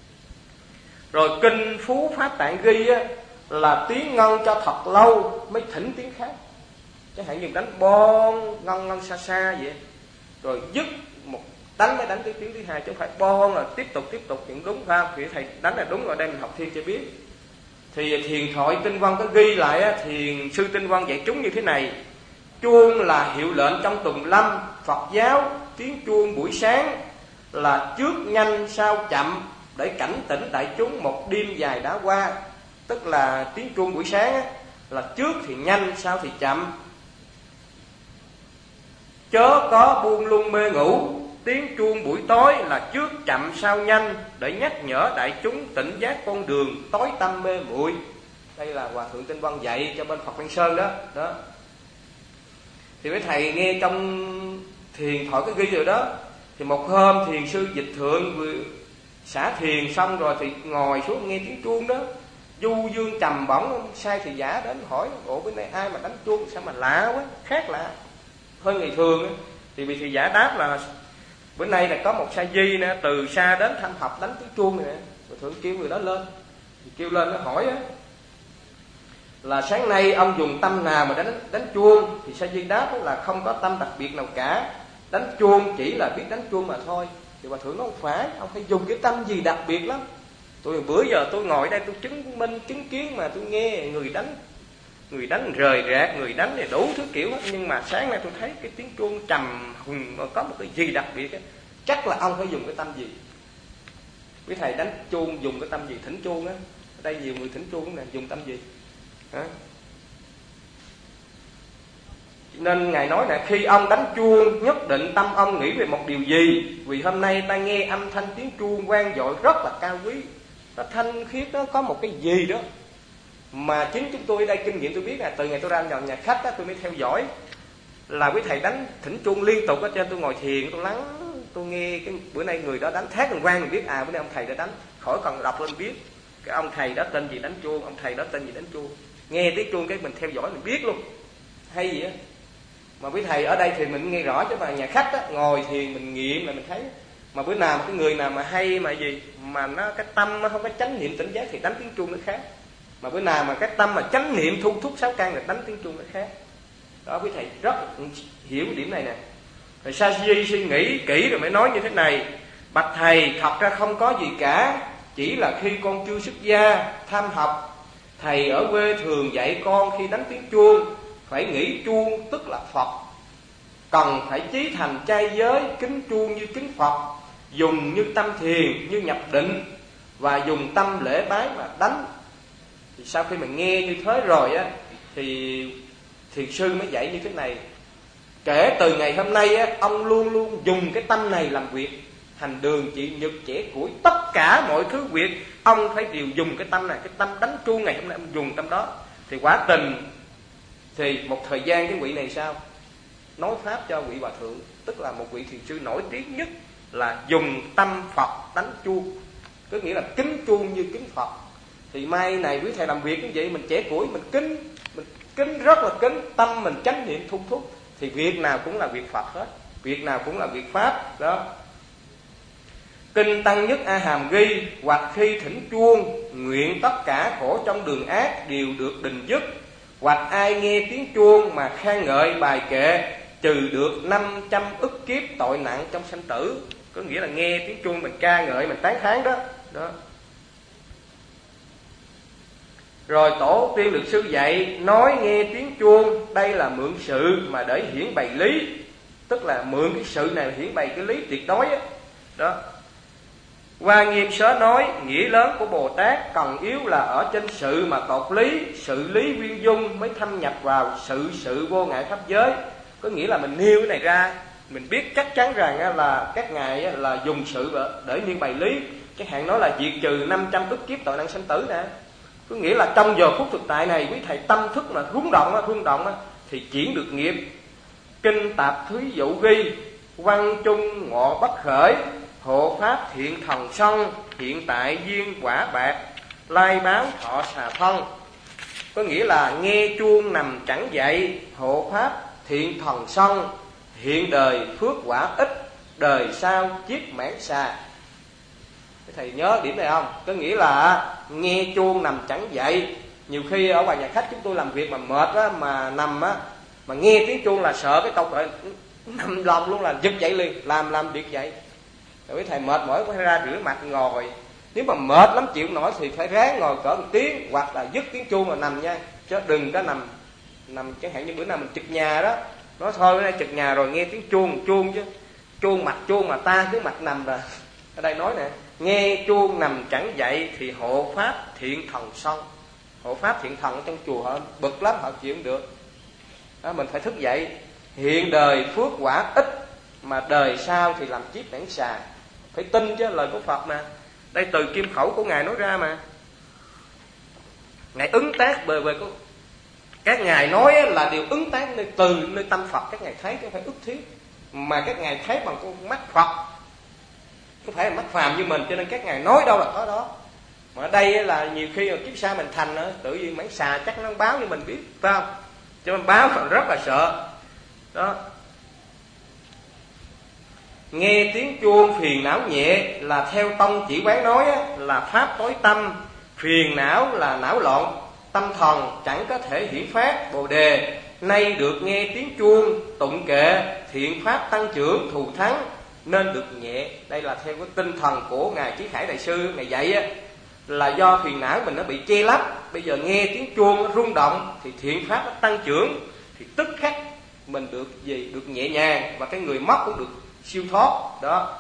Rồi kinh Phú Pháp Tạng ghi á, là tiếng ngân cho thật lâu mới thỉnh tiếng khác. Chẳng hạn như đánh bon ngân xa xa vậy, rồi dứt một đánh mới đánh cái tiếng thứ hai, chứ không phải bon là tiếp tục chuyện đúng không? Thì thầy đánh là đúng rồi, đây mình học thiên cho biết. Thì Thiền Thoại Tinh Văn có ghi lại á, Thiền sư Tinh Văn dạy chúng như thế này: chuông là hiệu lệnh trong tùng lâm Phật giáo, tiếng chuông buổi sáng là trước nhanh sau chậm, để cảnh tỉnh đại chúng một đêm dài đã qua. Tức là tiếng chuông buổi sáng á, là trước thì nhanh, sau thì chậm, chớ có buông lung mê ngủ. Tiếng chuông buổi tối là trước chậm sau nhanh, để nhắc nhở đại chúng tỉnh giác con đường tối tăm mê muội. Đây là Hòa Thượng Tinh Văn dạy cho bên Phật Văn Sơn đó. Đó. Thì mấy thầy nghe trong Thiền Thoại cái ghi rồi đó. Thì một hôm Thiền sư Dịch Thượng vừa xả thiền xong rồi thì ngồi xuống nghe tiếng chuông đó, du dương trầm bổng. Sai thì giả đến hỏi: ủa bên đây ai mà đánh chuông sao mà lạ quá, khác lạ hơn ngày thường á. Thì vị thị giả đáp là bữa nay là có một sa di nè, từ xa đến thăm học đánh tiếng chuông này nè. Rồi Thượng kêu người đó lên, thì kêu lên nó hỏi á, là sáng nay ông dùng tâm nào mà đánh chuông? Thì sa di đáp là không có tâm đặc biệt nào cả, đánh chuông chỉ là biết đánh chuông mà thôi. Thì Hòa Thượng nói: không phải, ông phải dùng cái tâm gì đặc biệt lắm. Tôi bữa giờ tôi ngồi đây tôi chứng kiến mà tôi nghe người đánh rời rạc, người đánh thì đủ thứ kiểu hết. Nhưng mà sáng nay tôi thấy cái tiếng chuông trầm hùng có một cái gì đặc biệt á, chắc là ông phải dùng cái tâm gì. Quý thầy đánh chuông dùng cái tâm gì? Thỉnh chuông á, ở đây nhiều người thỉnh chuông nè, dùng tâm gì hả? Nên ngài nói là khi ông đánh chuông, nhất định tâm ông nghĩ về một điều gì? Vì hôm nay ta nghe âm thanh tiếng chuông vang dội rất là cao quý, nó thanh khiết, nó có một cái gì đó mà chính chúng tôi ở đây kinh nghiệm tôi biết là từ ngày tôi ra nhà khách á, tôi mới theo dõi là quý thầy đánh thỉnh chuông liên tục á. Cho nên tôi ngồi thiền, tôi lắng, tôi nghe cái bữa nay người đó đánh thét mình vang, mình biết bữa nay ông thầy đã đánh, khỏi cần đọc lên biết cái ông thầy đó tên gì đánh chuông, ông thầy đó tên gì đánh chuông. Nghe tiếng chuông cái mình theo dõi mình biết luôn, hay gì á. Mà quý thầy ở đây thì mình nghe rõ, chứ mà nhà khách á, ngồi thiền mình nghiệm là mình thấy. Mà bữa nào mà cái người nào mà hay mà gì mà nó cái tâm nó không có chánh niệm tỉnh giác thì đánh tiếng chuông nó khác. Mà bữa nào mà cái tâm mà chánh niệm thu thúc sáu căn là đánh tiếng chuông nó khác. Đó, quý thầy rất hiểu cái điểm này nè. Thầy Sa Di suy nghĩ kỹ rồi mới nói như thế này: bạch thầy, thật ra không có gì cả, chỉ là khi con chưa xuất gia tham học, thầy ở quê thường dạy con khi đánh tiếng chuông phải nghĩ chuông tức là Phật, cần phải chí thành trai giới, kính chuông như kính Phật, dùng như tâm thiền như nhập định, và dùng tâm lễ bái mà đánh. Thì sau khi mình nghe như thế rồi á, thì thiền sư mới dạy như thế này: kể từ ngày hôm nay á, ông luôn luôn dùng cái tâm này làm việc, hành đường chị nhật trẻ củi, tất cả mọi thứ việc ông phải đều dùng cái tâm này. Cái tâm đánh chuông ngày hôm nay ông dùng tâm đó. Thì quả tình thì một thời gian cái vị này sao nói pháp cho vị hòa thượng, tức là một vị thiền sư nổi tiếng nhất, là dùng tâm Phật đánh chuông, có nghĩa là kính chuông như kính Phật. Thì mai này quý thầy làm việc như vậy, mình trẻ củi, mình kính rất là kính, tâm mình chánh niệm thung thúc, thì việc nào cũng là việc Phật hết, việc nào cũng là việc Pháp đó. Kinh Tăng Nhất A Hàm ghi: hoặc khi thỉnh chuông, nguyện tất cả khổ trong đường ác đều được định dứt, hoặc ai nghe tiếng chuông mà khen ngợi bài kệ, trừ được 500 ức kiếp tội nặng trong sanh tử. Có nghĩa là nghe tiếng chuông mình ca ngợi, mình tán thán đó. Rồi tổ tiên luật sư dạy nói nghe tiếng chuông đây là mượn sự mà để hiển bày lý, tức là mượn cái sự này hiển bày cái lý tuyệt đối đó. Hoa Nghiêm Sớ nói nghĩa lớn của Bồ Tát cần yếu là ở trên sự mà tột lý, sự lý viên dung mới thâm nhập vào sự vô ngại pháp giới. Có nghĩa là mình nêu cái này ra, mình biết chắc chắn rằng là các ngài là dùng sự để như bày lý. Các hạn nói là diệt trừ 500 ức kiếp tội nặng sanh tử nè. Có nghĩa là trong giờ phút thực tại này, quý thầy tâm thức mà rung động thì chuyển được nghiệp. Kinh Tạp Thúy Dụ ghi: văn chung ngộ bất khởi, hộ pháp thiện thần song, hiện tại duyên quả bạc, lai báo thọ xà thân. Có nghĩa là nghe chuông nằm chẳng dậy, hộ pháp thiện thần song, hiện đời phước quả ít, đời sau chiết mãn xà. Thầy nhớ điểm này không? Có nghĩa là nghe chuông nằm chẳng dậy. Nhiều khi ở ngoài nhà khách chúng tôi làm việc mà mệt á, mà nằm á, mà nghe tiếng chuông là sợ cái câu gọi nằm lòng luôn, là giật dậy liền, làm việc dậy. Rồi thầy mệt mỏi phải ra rửa mặt ngồi. Nếu mà mệt lắm chịu nổi thì phải ráng ngồi cỡ một tiếng, hoặc là dứt tiếng chuông là nằm nha, chứ đừng có nằm chẳng hạn như bữa nào mình trực nhà đó, nói thôi bữa nay trực nhà rồi nghe tiếng chuông chứ chuông mà ta cứ mặt nằm rồi. Ở đây nói nè, nghe chuông nằm chẳng dậy thì hộ pháp thiện thần song. Hộ pháp thiện thần ở trong chùa họ bực lắm, họ chịu không được đó, mình phải thức dậy. Hiện đời phước quả ít, mà đời sau thì làm chiếc đảng xà. Phải tin chứ, lời của Phật mà. Đây từ kim khẩu của ngài nói ra mà. Ngài ứng tác bề của các ngài nói là điều ứng tác từ nơi tâm Phật. Các ngài thấy chứ không phải ức thiết, mà các ngài thấy bằng con mắt Phật, không phải là mắt phàm như mình, cho nên các ngài nói đâu là có đó. Mà ở đây là nhiều khi ở kiếp sau mình thành tự nhiên mấy xà chắc nó báo như mình biết, phải không? Cho nên báo còn rất là sợ đó. Nghe tiếng chuông phiền não nhẹ là theo tông chỉ quán nói là pháp tối tâm. Phiền não là não loạn tâm thần, chẳng có thể hiển phát bồ đề. Nay được nghe tiếng chuông tụng kệ, thiện pháp tăng trưởng thù thắng, nên được nhẹ. Đây là theo cái tinh thần của ngài Chí Khải đại sư. Ngài dạy là do phiền não mình nó bị che lấp, bây giờ nghe tiếng chuông nó rung động thì thiện pháp nó tăng trưởng, thì tức khắc mình được gì? Được nhẹ nhàng, và cái người mất cũng được siêu thoát đó.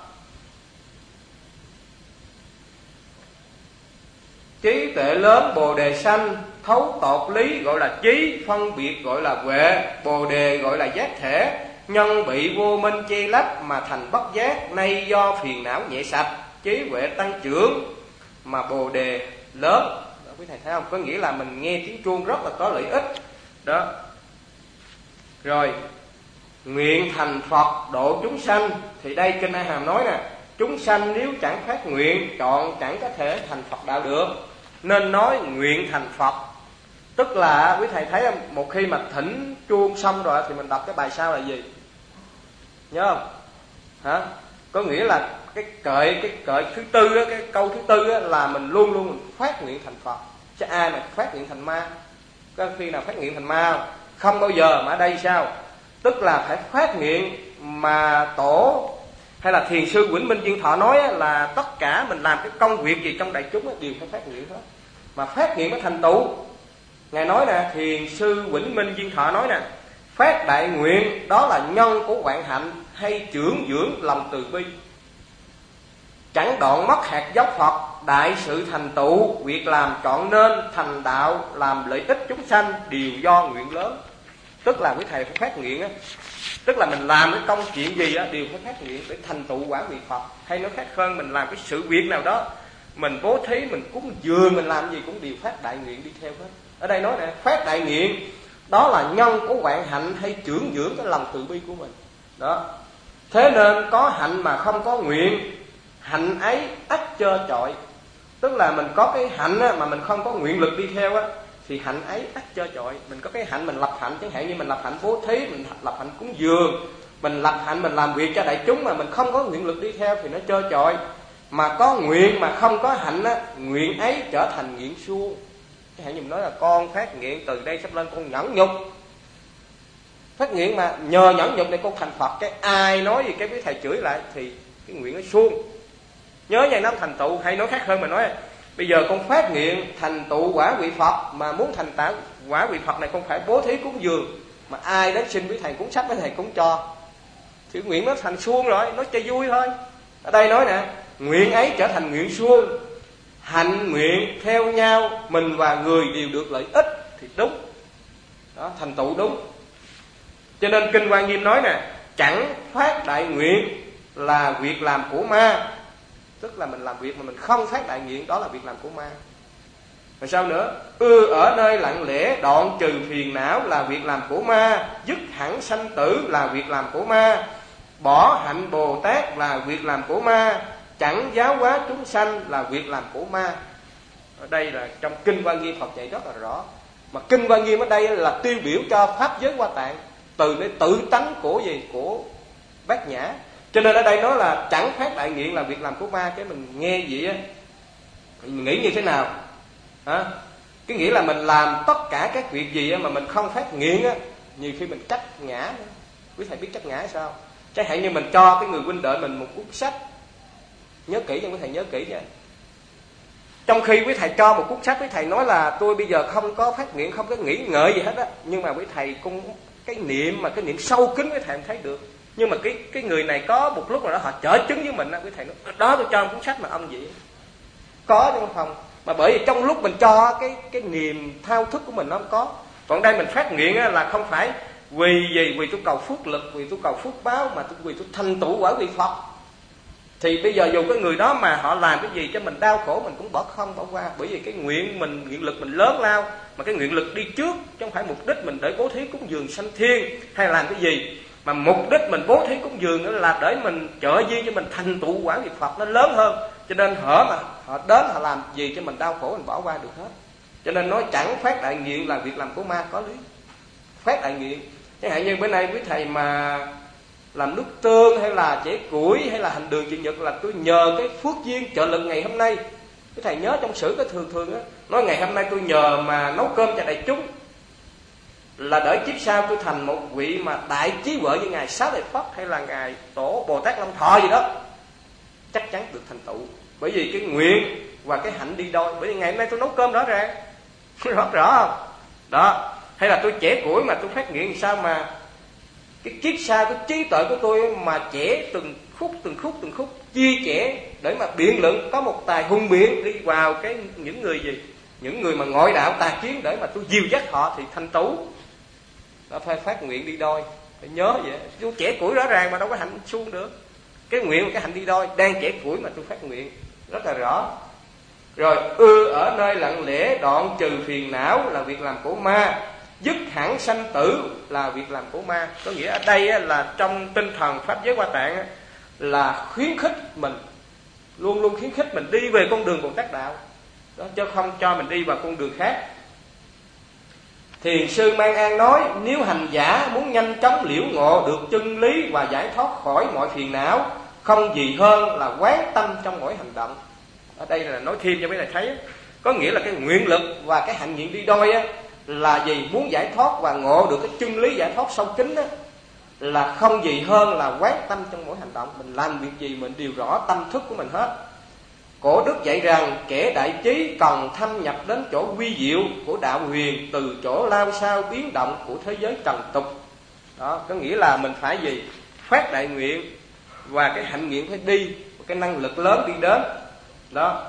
Trí tuệ lớn bồ đề sanh, thấu tột lý gọi là trí, phân biệt gọi là huệ, bồ đề gọi là giác thể. Nhân bị vô minh che lấp mà thành bất giác, nay do phiền não nhẹ sạch, trí huệ tăng trưởng mà bồ đề lớn đó, quý thầy thấy không? Có nghĩa là mình nghe tiếng chuông rất là có lợi ích đó. Rồi nguyện thành Phật độ chúng sanh, thì đây kinh A Hàm nói nè, chúng sanh nếu chẳng phát nguyện chọn chẳng có thể thành Phật đạo được, nên nói nguyện thành Phật. Tức là quý thầy thấy không? Một khi mà thỉnh chuông xong rồi thì mình đọc cái bài sau là gì? Nhớ không? Hả? Có nghĩa là cái cợi thứ tư, cái câu thứ tư là mình luôn luôn mình phát nguyện thành Phật. Chứ ai mà phát nguyện thành ma? Có khi nào phát nguyện thành ma không? không bao giờ. Mà ở đây sao? Tức là phải phát nguyện, mà tổ hay là thiền sư Vĩnh Minh Viên Thọ nói là tất cả mình làm cái công việc gì trong đại chúng đều phải phát nguyện hết, mà phát nguyện mới thành tựu. Ngài nói nè, thiền sư Vĩnh Minh Viên Thọ nói nè, phát đại nguyện đó là nhân của vạn hạnh, hay trưởng dưỡng lòng từ bi, chẳng đoạn mất hạt giống Phật, đại sự thành tựu, việc làm chọn nên, thành đạo, làm lợi ích chúng sanh đều do nguyện lớn. Tức là quý thầy phải phát nguyện á, tức là mình làm cái công chuyện gì á đều phải phát nguyện để thành tựu quả vị Phật. Hay nói khác hơn, mình làm cái sự việc nào đó, mình bố thí, mình cúng dường, mình làm gì cũng đều phát đại nguyện đi theo hết. Ở đây nói nè, phát đại nguyện đó là nhân của vạn hạnh, hay trưởng dưỡng cái lòng từ bi của mình đó. Thế nên có hạnh mà không có nguyện, hạnh ấy ắt trơ trọi. Tức là mình có cái hạnh á, mà mình không có nguyện lực đi theo á, thì hạnh ấy ắt trơ trọi. Mình có cái hạnh mình lập hạnh, chẳng hạn như mình lập hạnh bố thí, mình lập hạnh cúng dường, mình lập hạnh mình làm việc cho đại chúng, mà mình không có nguyện lực đi theo thì nó trơ trọi. Mà có nguyện mà không có hạnh á, nguyện ấy trở thành nghiện suông. Chẳng hạn như mình nói là con phát nguyện từ đây sắp lên con nhẫn nhục, phát nguyện mà nhờ nhẫn nhục này con thành Phật, cái ai nói gì cái quý thầy chửi lại thì cái nguyện nó suông. Nhớ vậy nó thành tựu. Hay nói khác hơn, mình nói bây giờ con phát nguyện thành tựu quả vị Phật, mà muốn thành tựu quả vị Phật này con phải bố thí cúng dường, mà ai đến xin quý thầy cuốn sách với thầy cũng cho, thì nguyện nó thành suông rồi, nó cho vui thôi. Ở đây nói nè, nguyện ấy trở thành nguyện suông, hạnh nguyện theo nhau, mình và người đều được lợi ích thì đúng đó, thành tựu đúng. Cho nên Kinh Hoa Nghiêm nói nè, chẳng phát đại nguyện là việc làm của ma. Tức là mình làm việc mà mình không phát đại nguyện, đó là việc làm của ma. Rồi sao nữa? Ở nơi lặng lẽ đoạn trừ phiền não là việc làm của ma, dứt hẳn sanh tử là việc làm của ma, bỏ hạnh Bồ Tát là việc làm của ma, chẳng giáo hóa chúng sanh là việc làm của ma. Ở đây là trong Kinh Hoa Nghiêm Phật dạy rất là rõ. Mà Kinh Hoa Nghiêm ở đây là tiêu biểu cho pháp giới Hoa Tạng, từ nơi tự tánh của gì? Của Bát Nhã. Cho nên ở đây nói là chẳng phát đại nguyện là việc làm của ma. Cái mình nghe vậy á, mình nghĩ như thế nào? Hả? Cái nghĩa là mình làm tất cả các việc gì á, mà mình không phát nguyện á, nhiều khi mình trách ngã. Quý thầy biết trách ngã sao? Chẳng hạn như mình cho cái người huynh đệ mình một cuốn sách, nhớ kỹ cho quý thầy nhớ kỹ nha. Trong khi quý thầy cho một cuốn sách, quý thầy nói là tôi bây giờ không có phát nguyện, không có nghĩ ngợi gì hết á, nhưng mà quý thầy cũng cái niệm, mà cái niệm sâu kín quý thầy không thấy được. Nhưng mà cái người này có một lúc nào đó họ chở chứng với mình á, quý thầy nói đó tôi cho một cuốn sách mà ông vậy. Có trong phòng, mà bởi vì trong lúc mình cho cái niềm thao thức của mình nó không có. Còn đây mình phát nguyện á, là không phải vì gì? Vì tôi cầu phước lực, vì tôi cầu phước báo, mà vì tôi thành tựu quả vị Phật. Thì bây giờ dù cái người đó mà họ làm cái gì cho mình đau khổ, mình cũng bỏ qua. Bởi vì cái nguyện lực mình lớn lao, mà cái nguyện lực đi trước, chứ không phải mục đích mình để bố thí cúng dường sanh thiên hay làm cái gì. Mà mục đích mình bố thí cúng dường nữa là để mình trợ duyên cho mình thành tựu quả vị Phật nó lớn hơn. Cho nên mà họ đến họ làm gì cho mình đau khổ, mình bỏ qua được hết. Cho nên nói chẳng phát đại nguyện là việc làm của ma, có lý. Phát đại nguyện, chẳng hạn như bữa nay quý thầy mà làm nước tương hay là chẻ củi hay là hành đường chữ nhật, là tôi nhờ cái phước duyên trợ lực ngày hôm nay. Cái thầy nhớ trong sử cái thường á, nói ngày hôm nay tôi nhờ mà nấu cơm cho đại chúng, là đợi kiếp sau tôi thành một vị mà đại trí huệ như ngài Xá Lợi Phất hay là ngài Tổ Bồ Tát Long Thọ gì đó, chắc chắn được thành tựu. Bởi vì cái nguyện và cái hạnh đi đôi. Bởi vì ngày hôm nay tôi nấu cơm rõ ràng, rõ không? Đó. Hay là tôi chẻ củi mà tôi phát nguyện sao mà cái kiếp sau cái trí tuệ của tôi mà chẻ từng khúc chia chẻ để mà biện luận, có một tài hùng biện đi vào cái những người gì, những người mà ngoại đạo tà kiến, để mà tôi dìu dắt họ thì thành tựu. Đó, phải phát nguyện đi đôi, phải nhớ vậy. Tôi chẻ củi rõ ràng mà đâu có hạnh suông được. Cái nguyện và cái hạnh đi đôi. Đang chẻ củi mà tôi phát nguyện rất là rõ. Rồi ở nơi lặng lẽ đoạn trừ phiền não là việc làm của ma, dứt hẳn sanh tử là việc làm của ma. Có nghĩa ở đây là trong tinh thần pháp giới Hoa Tạng là khuyến khích mình, luôn luôn khuyến khích mình đi về con đường Bồ Tát đạo đó, chứ không cho mình đi vào con đường khác. Thiền sư Mang An nói, nếu hành giả muốn nhanh chóng liễu ngộ được chân lý và giải thoát khỏi mọi phiền não, không gì hơn là quán tâm trong mỗi hành động. Ở đây là nói thêm cho mấy thầy thấy, có nghĩa là cái nguyện lực và cái hạnh nguyện đi đôi á, là gì? Muốn giải thoát và ngộ được cái chân lý giải thoát sâu kín đó, là không gì hơn là quán tâm trong mỗi hành động. Mình làm việc gì mình đều rõ tâm thức của mình hết. Cổ đức dạy rằng kẻ đại trí cần thâm nhập đến chỗ quy diệu của đạo huyền, từ chỗ lao sao biến động của thế giới trần tục. Đó, có nghĩa là mình phải gì? Phát đại nguyện, và cái hạnh nguyện phải đi, cái năng lực lớn đi đến. Đó.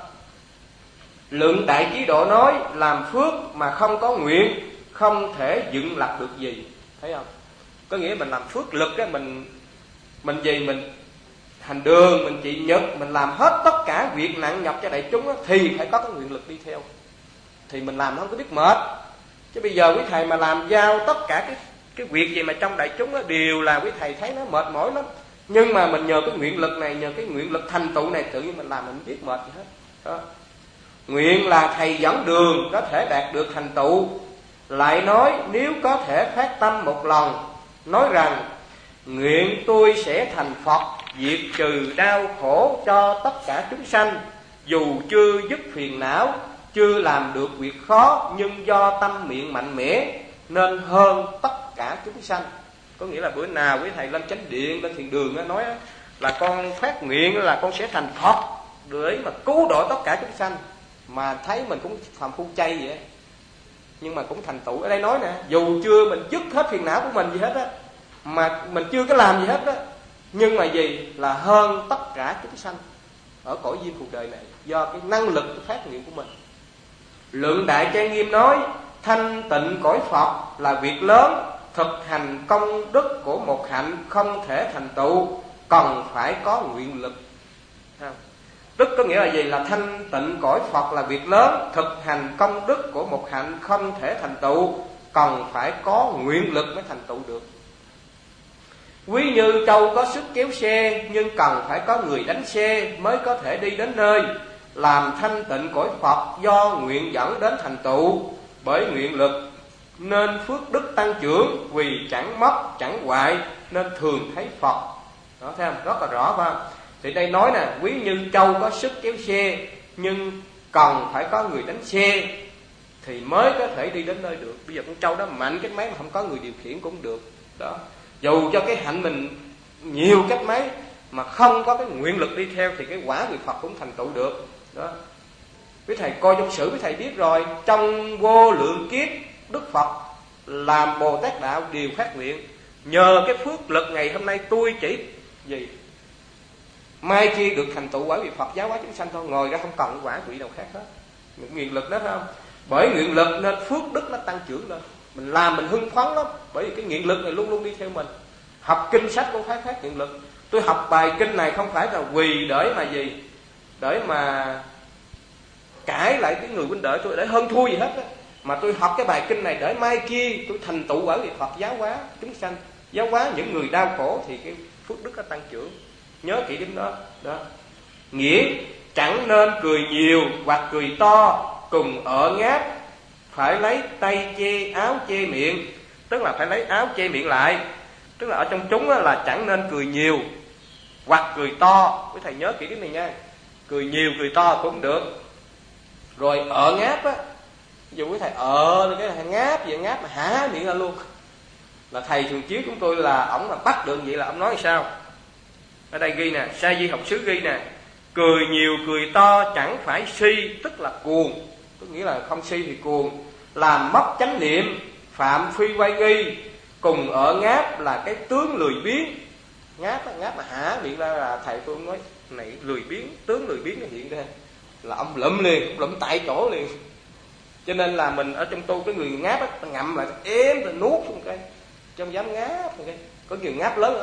Lượng đại trí độ nói làm phước mà không có nguyện không thể dựng lập được gì. Thấy không? Có nghĩa mình làm phước lực á, mình gì? Mình hành đường, mình trị nhật, mình làm hết tất cả việc nặng nhọc cho đại chúng á, thì phải có cái nguyện lực đi theo. Thì mình làm không có biết mệt. Chứ bây giờ quý thầy mà làm giao tất cả cái việc gì mà trong đại chúng á, đều là quý thầy thấy nó mệt mỏi lắm. Nhưng mà mình nhờ cái nguyện lực này, nhờ cái nguyện lực thành tựu này, tự nhiên mình làm mình không biết mệt gì hết. Đó. Nguyện là thầy dẫn đường có thể đạt được thành tựu. Lại nói nếu có thể phát tâm một lần, nói rằng nguyện tôi sẽ thành Phật, diệt trừ đau khổ cho tất cả chúng sanh, dù chưa dứt phiền não, chưa làm được việc khó, nhưng do tâm miệng mạnh mẽ nên hơn tất cả chúng sanh. Có nghĩa là bữa nào quý thầy lên chánh điện, lên thiền đường nói là con phát nguyện là con sẽ thành Phật để mà cứu độ tất cả chúng sanh, mà thấy mình cũng phàm phu chay vậy, nhưng mà cũng thành tựu. Ở đây nói nè, dù chưa mình dứt hết phiền não của mình gì hết á, mà mình chưa có làm gì hết á, nhưng mà gì? Là hơn tất cả chúng sanh ở cõi diêm phù đời này, do cái năng lực cái phát nguyện của mình. Lượng đại trang nghiêm nói thanh tịnh cõi Phật là việc lớn, thực hành công đức của một hạnh không thể thành tựu, cần phải có nguyện lực. Đức có nghĩa là gì? Là thanh tịnh cõi Phật là việc lớn, thực hành công đức của một hạnh không thể thành tựu, cần phải có nguyện lực mới thành tựu được. Quý như trâu có sức kéo xe, nhưng cần phải có người đánh xe mới có thể đi đến nơi. Làm thanh tịnh cõi Phật do nguyện dẫn đến thành tựu, bởi nguyện lực nên phước đức tăng trưởng, vì chẳng mất chẳng hoại nên thường thấy Phật. Đó, thấy không? Rất là rõ phải không? Thì đây nói nè, quý như trâu có sức kéo xe, nhưng cần phải có người đánh xe thì mới có thể đi đến nơi được. Bây giờ con trâu đó mạnh cách mấy mà không có người điều khiển cũng được. Đó. Dù cho cái hạnh mình nhiều cách mấy mà không có cái nguyện lực đi theo thì cái quả người Phật cũng thành tựu được. Đó. Quý thầy coi trong sử quý thầy biết rồi, trong vô lượng kiếp Đức Phật làm Bồ Tát đạo đều phát nguyện, nhờ cái phước lực ngày hôm nay tôi chỉ gì mai kia được thành tựu quả vị Phật giáo hóa chúng sanh thôi, ngồi ra không cần quả vị nào khác hết. Nguyện lực đó phải không? Bởi nguyện lực nên phước đức nó tăng trưởng lên, mình làm mình hưng phấn lắm, bởi vì cái nguyện lực này luôn luôn đi theo mình. Học kinh sách cũng phải phát nguyện lực. Tôi học bài kinh này không phải là quỳ để mà gì, để mà cãi lại cái người huynh đệ tôi, để hơn thua gì hết á, mà tôi học cái bài kinh này để mai kia tôi thành tựu quả vị Phật giáo hóa chúng sanh, giáo hóa những người đau khổ, thì cái phước đức nó tăng trưởng. Nhớ kỹ điểm đó. Đó. Nghĩa chẳng nên cười nhiều hoặc cười to, cùng ở ngáp, phải lấy tay che áo che miệng, tức là phải lấy áo che miệng lại. Tức là ở trong chúng là chẳng nên cười nhiều hoặc cười to. Quý thầy nhớ kỹ cái này nha, cười nhiều cười to cũng được. Rồi ở ngáp á, dù quý thầy cái này ngáp vậy, ngáp mà há miệng ra luôn, là thầy thường chiếu chúng tôi là ổng là bắt được vậy là ổng nói sao. Ở đây ghi nè, Sa Di học sứ ghi nè, cười nhiều cười to chẳng phải si, tức là cuồng, có nghĩa là không si thì cuồng, làm mất chánh niệm, phạm phi quay nghi. Cùng ở ngáp là cái tướng lười biếng. Ngáp mà hả miệng ra là thầy tôi nói này lười biếng, tướng lười biếng nó hiện ra là ông lụm liền, ông lụm tại chỗ liền. Cho nên là mình ở trong tu cái người ngáp á, ta ngậm lại ém rồi nuốt một cái, trong dám ngáp một cái. Có người ngáp lớn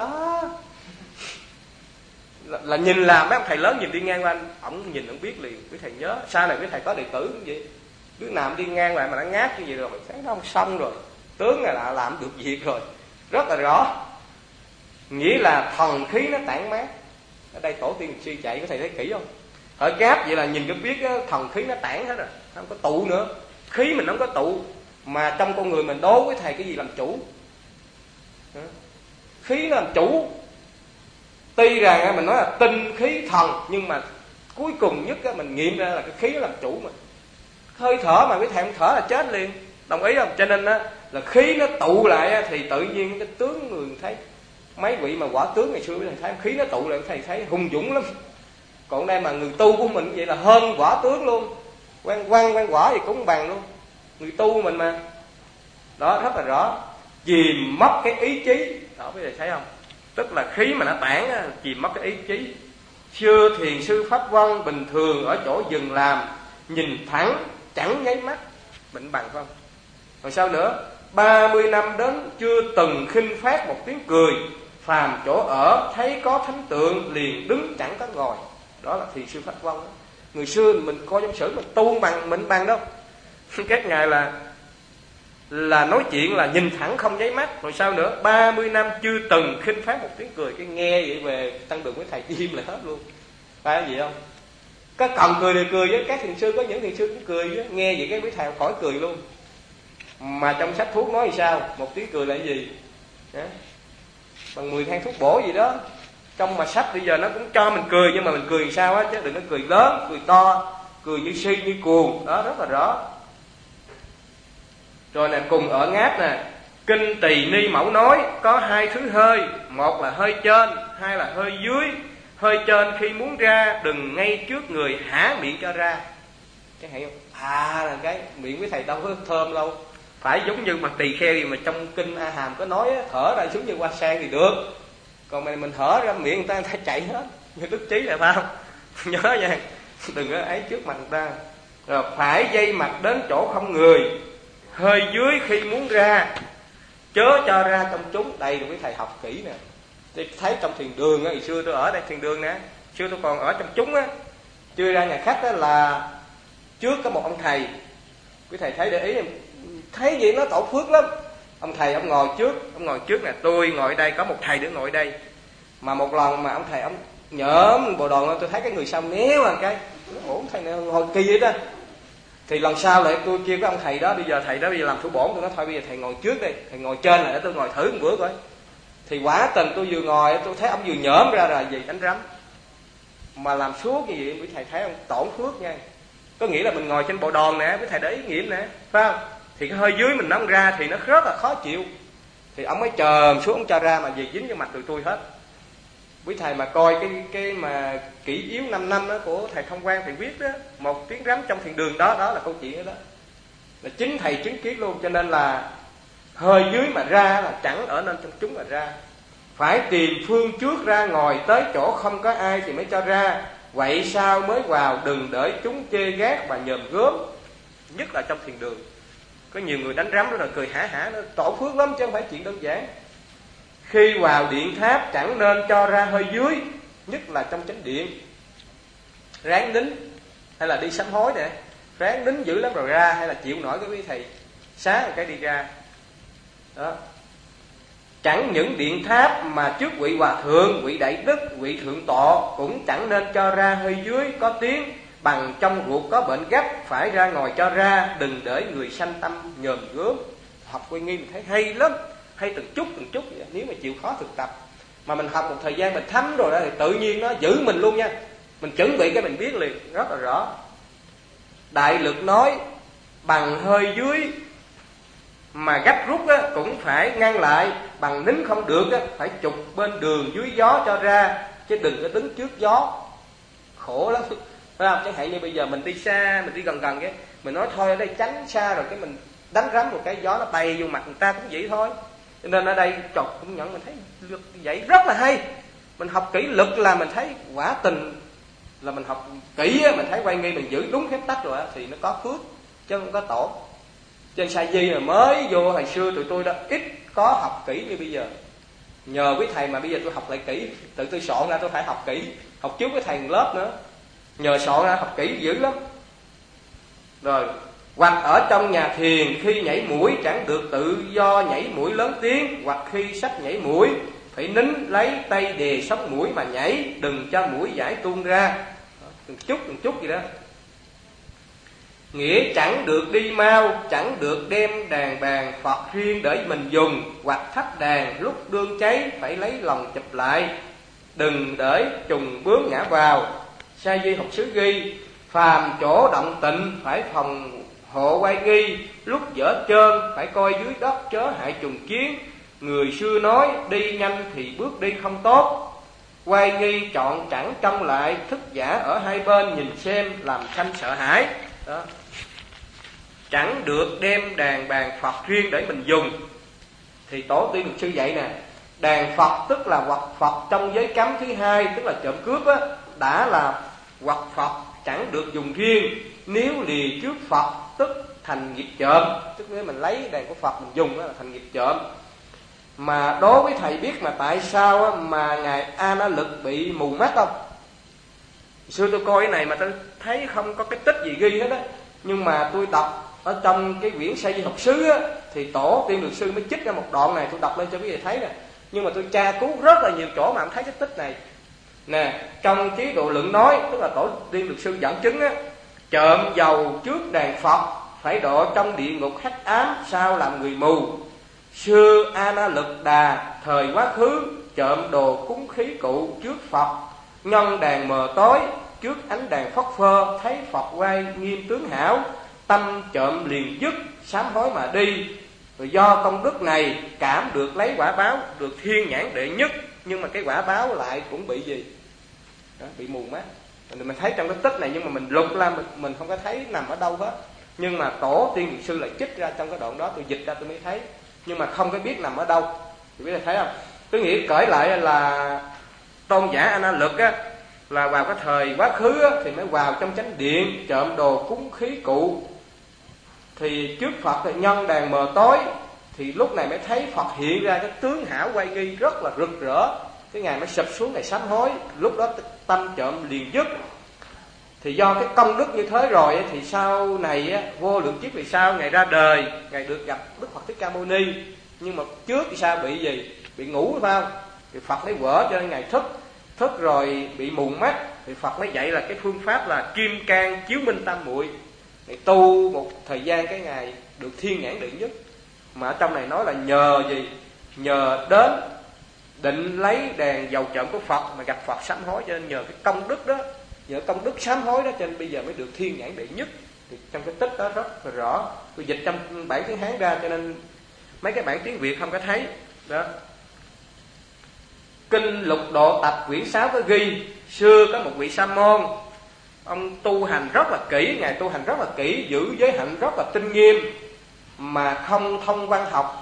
là nhìn là mấy ông thầy lớn nhìn đi ngang qua, ổng nhìn ổng biết liền. Quý thầy nhớ sau này quý thầy có đệ tử cũng vậy, đứa nào đi ngang lại mà đã ngáp như vậy rồi, thấy nó không xong rồi, tướng này là làm được việc rồi, rất là rõ. Nghĩa là thần khí nó tản mát. Ở đây tổ tiên sư chạy, có thầy thấy kỹ không? Ở ngáp vậy là nhìn cái biết thần khí nó tản hết rồi, không có tụ nữa, khí mình không có tụ. Mà trong con người mình đố với thầy cái gì làm chủ? Khí nó làm chủ. Tuy rằng mình nói là tinh khí thần, nhưng mà cuối cùng nhất mình nghiệm ra là cái khí nó làm chủ mình. Hơi thở mà cái thầy không thở là chết liền. Đồng ý không? Cho nên á là khí nó tụ lại á, thì tự nhiên cái tướng người thấy mấy vị mà quả tướng ngày xưa thầy thấy khí nó tụ lại thầy thấy hung dũng lắm. Còn đây mà người tu của mình vậy là hơn quả tướng luôn, quan quả gì cũng bằng luôn, người tu của mình mà. Đó rất là rõ. Chìm mất cái ý chí đó, quý thầy thấy không? Tức là khí mà nó tản á, chìm mất cái ý chí. Xưa thiền sư Pháp Vân bình thường ở chỗ dừng làm, nhìn thẳng chẳng nháy mắt, bệnh bằng không? Rồi sao nữa? 30 năm đến chưa từng khinh phát một tiếng cười, phàm chỗ ở thấy có thánh tượng liền đứng chẳng có ngồi. Đó là thiền sư Pháp Vân đó. Người xưa mình coi trong sử mình tu bằng mình bằng đâu. Các ngài là nói chuyện là nhìn thẳng không nháy mắt. Rồi sao nữa? 30 năm chưa từng khinh phát một tiếng cười. Cái nghe vậy về tăng đường với thầy im là hết luôn. Phải gì không? Có cần cười thì cười với các thiền sư, có những thiền sư cũng cười với. Nghe vậy cái quý thầy khỏi cười luôn. Mà trong sách thuốc nói thì sao? Một tiếng cười là cái gì? Đó. Bằng 10 thang thuốc bổ gì đó. Trong mà sách bây giờ nó cũng cho mình cười, nhưng mà mình cười sao á, chứ đừng có cười lớn, cười to, cười như si như cuồng. Đó rất là rõ. Rồi nè, cùng ở ngáp nè, Kinh Tỳ Ni Mẫu nói có hai thứ hơi, một là hơi trên, hai là hơi dưới. Hơi trên khi muốn ra đừng ngay trước người há miệng cho ra. Cái hay không? Là cái miệng với thầy đâu có thơm đâu. Phải giống như mà tỳ kheo gì mà trong kinh A Hàm có nói á, thở ra xuống như hoa sen thì được. Còn mình thở ra miệng người ta chạy hết. Như Đức Trí là phải không? Nhớ nha, đừng có ấy trước mặt người ta. Rồi phải dây mặt đến chỗ không người, hơi dưới khi muốn ra, chớ cho ra trong chúng. Đây là quý thầy học kỹ nè. Tôi thấy trong thiền đường á, ngày xưa tôi ở đây thiền đường nè, xưa tôi còn ở trong chúng á, chưa ra nhà khách á, là trước có một ông thầy. Quý thầy thấy để ý em, thấy vậy nó tổ phước lắm. Ông thầy ông ngồi trước nè, tôi ngồi đây, có một thầy nữa ngồi đây. Mà một lần mà ông thầy ông nhỡm bộ đồ, tôi thấy cái người sau méo một cái, ủa thầy này ngồi kỳ vậy đó. Thì lần sau lại tôi kêu cái ông thầy đó, bây giờ thầy đó bây giờ làm thủ bổn, tôi nói thôi bây giờ thầy ngồi trước đây, thầy ngồi trên lại để tôi ngồi thử một bữa coi. Thì quả tình tôi vừa ngồi tôi thấy ông vừa nhỡm ra là gì đánh rắm. Mà làm suốt như vậy quý thầy thấy ông tổn phước nha. Có nghĩa là mình ngồi trên bộ đòn nè, quý thầy để ý nghiệm nè, phải không? Thì cái hơi dưới mình nóng ra thì nó rất là khó chịu. Thì ông mới chồm xuống ông cho ra, mà gì dính vô mặt tụi tôi hết. Quý thầy mà coi cái mà kỷ yếu 5 năm đó của thầy Thông Quang thầy viết đó, một tiếng rắm trong thiền đường đó, đó là câu chuyện đó. Là chính thầy chứng kiến luôn. Cho nên là hơi dưới mà ra là chẳng ở nên trong chúng mà ra. Phải tìm phương trước ra ngồi tới chỗ không có ai thì mới cho ra. Vậy sao mới vào, đừng để chúng chê gác và nhòm gớm. Nhất là trong thiền đường có nhiều người đánh rắm đó là cười hả nó tổ phước lắm chứ không phải chuyện đơn giản. Khi vào điện tháp chẳng nên cho ra hơi dưới, nhất là trong chánh điện. Ráng nín, hay là đi sám hối nè, ráng nín dữ lắm rồi ra, hay là chịu nổi cái quý thầy xá một cái đi ra. Đó. Chẳng những điện tháp mà trước vị hòa thượng, vị đại đức, vị thượng tọa cũng chẳng nên cho ra hơi dưới có tiếng. Bằng trong ruột có bệnh gấp, phải ra ngồi cho ra, đừng để người sanh tâm nhòm gớm. Học Quy Nghi mình thấy hay lắm, hay từng chút vậy. Nếu mà chịu khó thực tập, mà mình học một thời gian mình thấm rồi đó, thì tự nhiên nó giữ mình luôn nha. Mình chuẩn bị cái mình biết liền, rất là rõ. Đại Lực nói bằng hơi dưới mà gấp rút á, cũng phải ngăn lại. Bằng nín không được á, phải chụp bên đường dưới gió cho ra, chứ đừng có đứng trước gió, khổ lắm. Phải không? Chẳng hạn như bây giờ mình đi xa, mình đi gần cái, mình nói thôi ở đây tránh xa, rồi cái mình đánh rắm một cái gió nó bay vô mặt người ta cũng vậy thôi. Cho nên ở đây chọc cũng nhận mình thấy lực vậy rất là hay. Mình học kỹ lực là mình thấy quả tình là mình học kỹ á, mình thấy Quay Nghi mình giữ đúng phép tắc rồi á, thì nó có phước chứ không có tổ. Trên Sa Di là mới vô, hồi xưa tụi tôi đã ít có học kỹ như bây giờ. Nhờ quý thầy mà bây giờ tôi học lại kỹ, tự tôi soạn ra tôi phải học kỹ, học trước với thầy lớp nữa. Nhờ soạn ra học kỹ dữ lắm. Rồi, hoặc ở trong nhà thiền khi nhảy mũi chẳng được tự do nhảy mũi lớn tiếng, hoặc khi sách nhảy mũi phải nín lấy tay đè sống mũi mà nhảy, đừng cho mũi giải tuôn ra. Từng chút gì đó. Nghĩa chẳng được đi mau, chẳng được đem đàn bàn Phật riêng để mình dùng, hoặc thắp đàn lúc đương cháy phải lấy lòng chụp lại, đừng để trùng bướm ngã vào. Sa Di học xứ ghi phàm chỗ động tịnh phải phòng hộ oai nghi, lúc dở trơn phải coi dưới đất chớ hại trùng kiến. Người xưa nói đi nhanh thì bước đi không tốt, oai nghi chọn chẳng trông lại, thức giả ở hai bên nhìn xem làm sanh sợ hãi. Đó. Chẳng được đem đàn bàn Phật riêng để mình dùng. Thì tổ tiên luật sư dạy nè, đàn Phật tức là hoặc Phật trong giới cấm thứ hai, tức là trộm cướp á, đã là hoặc Phật chẳng được dùng riêng. Nếu lìa trước Phật tức thành nghiệp trộm, tức nếu mình lấy đàn của Phật mình dùng đó là thành nghiệp trộm. Mà đối với thầy biết mà tại sao á, mà ngài A Na Lực bị mù mắt không? Xưa tôi coi cái này mà tôi thấy không có cái tích gì ghi hết á, nhưng mà tôi đọc ở trong cái quyển Sa Di Học Sứ á, thì tổ tiên luật sư mới trích ra một đoạn này, tôi đọc lên cho quý vị thấy nè. Nhưng mà tôi tra cứu rất là nhiều chỗ mà không thấy cái tích này nè. Trong Chí Độ Luận nói, tức là tổ tiên luật sư dẫn chứng á, trộm dầu trước đàn Phật phải độ trong địa ngục hắc ám, sao làm người mù. Xưa A Na Lực Đà thời quá khứ, trộm đồ cúng khí cụ trước Phật, nhân đàn mờ tối trước ánh đàn phất phơ, thấy Phật quay nghiêm tướng hảo, tâm trộm liền dứt, sám hối mà đi. Rồi do công đức này cảm được lấy quả báo, được thiên nhãn đệ nhất. Nhưng mà cái quả báo lại cũng bị gì? Đó, bị mù mắt. Mình thấy trong cái tích này, nhưng mà mình lục ra mình không có thấy nằm ở đâu hết. Nhưng mà tổ tiên luật sư lại trích ra trong cái đoạn đó, tôi dịch ra tôi mới thấy. Nhưng mà không có biết nằm ở đâu. Thì biết là thấy không? Tôi nghĩ cởi lại là tôn giả A Na Lực á, là vào cái thời quá khứ á, thì mới vào trong chánh điện trộm đồ cúng khí cụ. Thì trước Phật thì nhân đàn mờ tối, thì lúc này mới thấy Phật hiện ra cái tướng hảo quay nghi rất là rực rỡ. Cái ngài mới sụp xuống ngày sám hối, lúc đó tâm trộm liền dứt. Thì do cái công đức như thế rồi thì sau này á, vô lượng kiếp về sau ngài ra đời, ngài được gặp Đức Phật Thích Ca Mâu Ni. Nhưng mà trước thì sao bị gì? Bị ngủ phải không? Thì Phật mới quở cho nên ngài thức rồi bị mù mắt. Thì Phật mới dạy là cái phương pháp là kim cang chiếu minh tam muội. Ngài tu một thời gian cái ngài được thiên nhãn đệ nhất. Mà ở trong này nói là nhờ gì? Nhờ đến định lấy đàn dầu trộm của Phật mà gặp Phật sám hối, cho nên nhờ cái công đức đó, nhờ công đức sám hối đó cho nên bây giờ mới được thiên nhãn đệ nhất. Thì trong cái tích đó rất là rõ. Tôi dịch trong bản tiếng Hán ra cho nên mấy cái bản tiếng Việt không có thấy đó. Kinh Lục Độ Tập quyển 6 có ghi, xưa có một vị sa môn, ông tu hành rất là kỹ, ngài tu hành rất là kỹ, giữ giới hạnh rất là tinh nghiêm mà không thông văn học.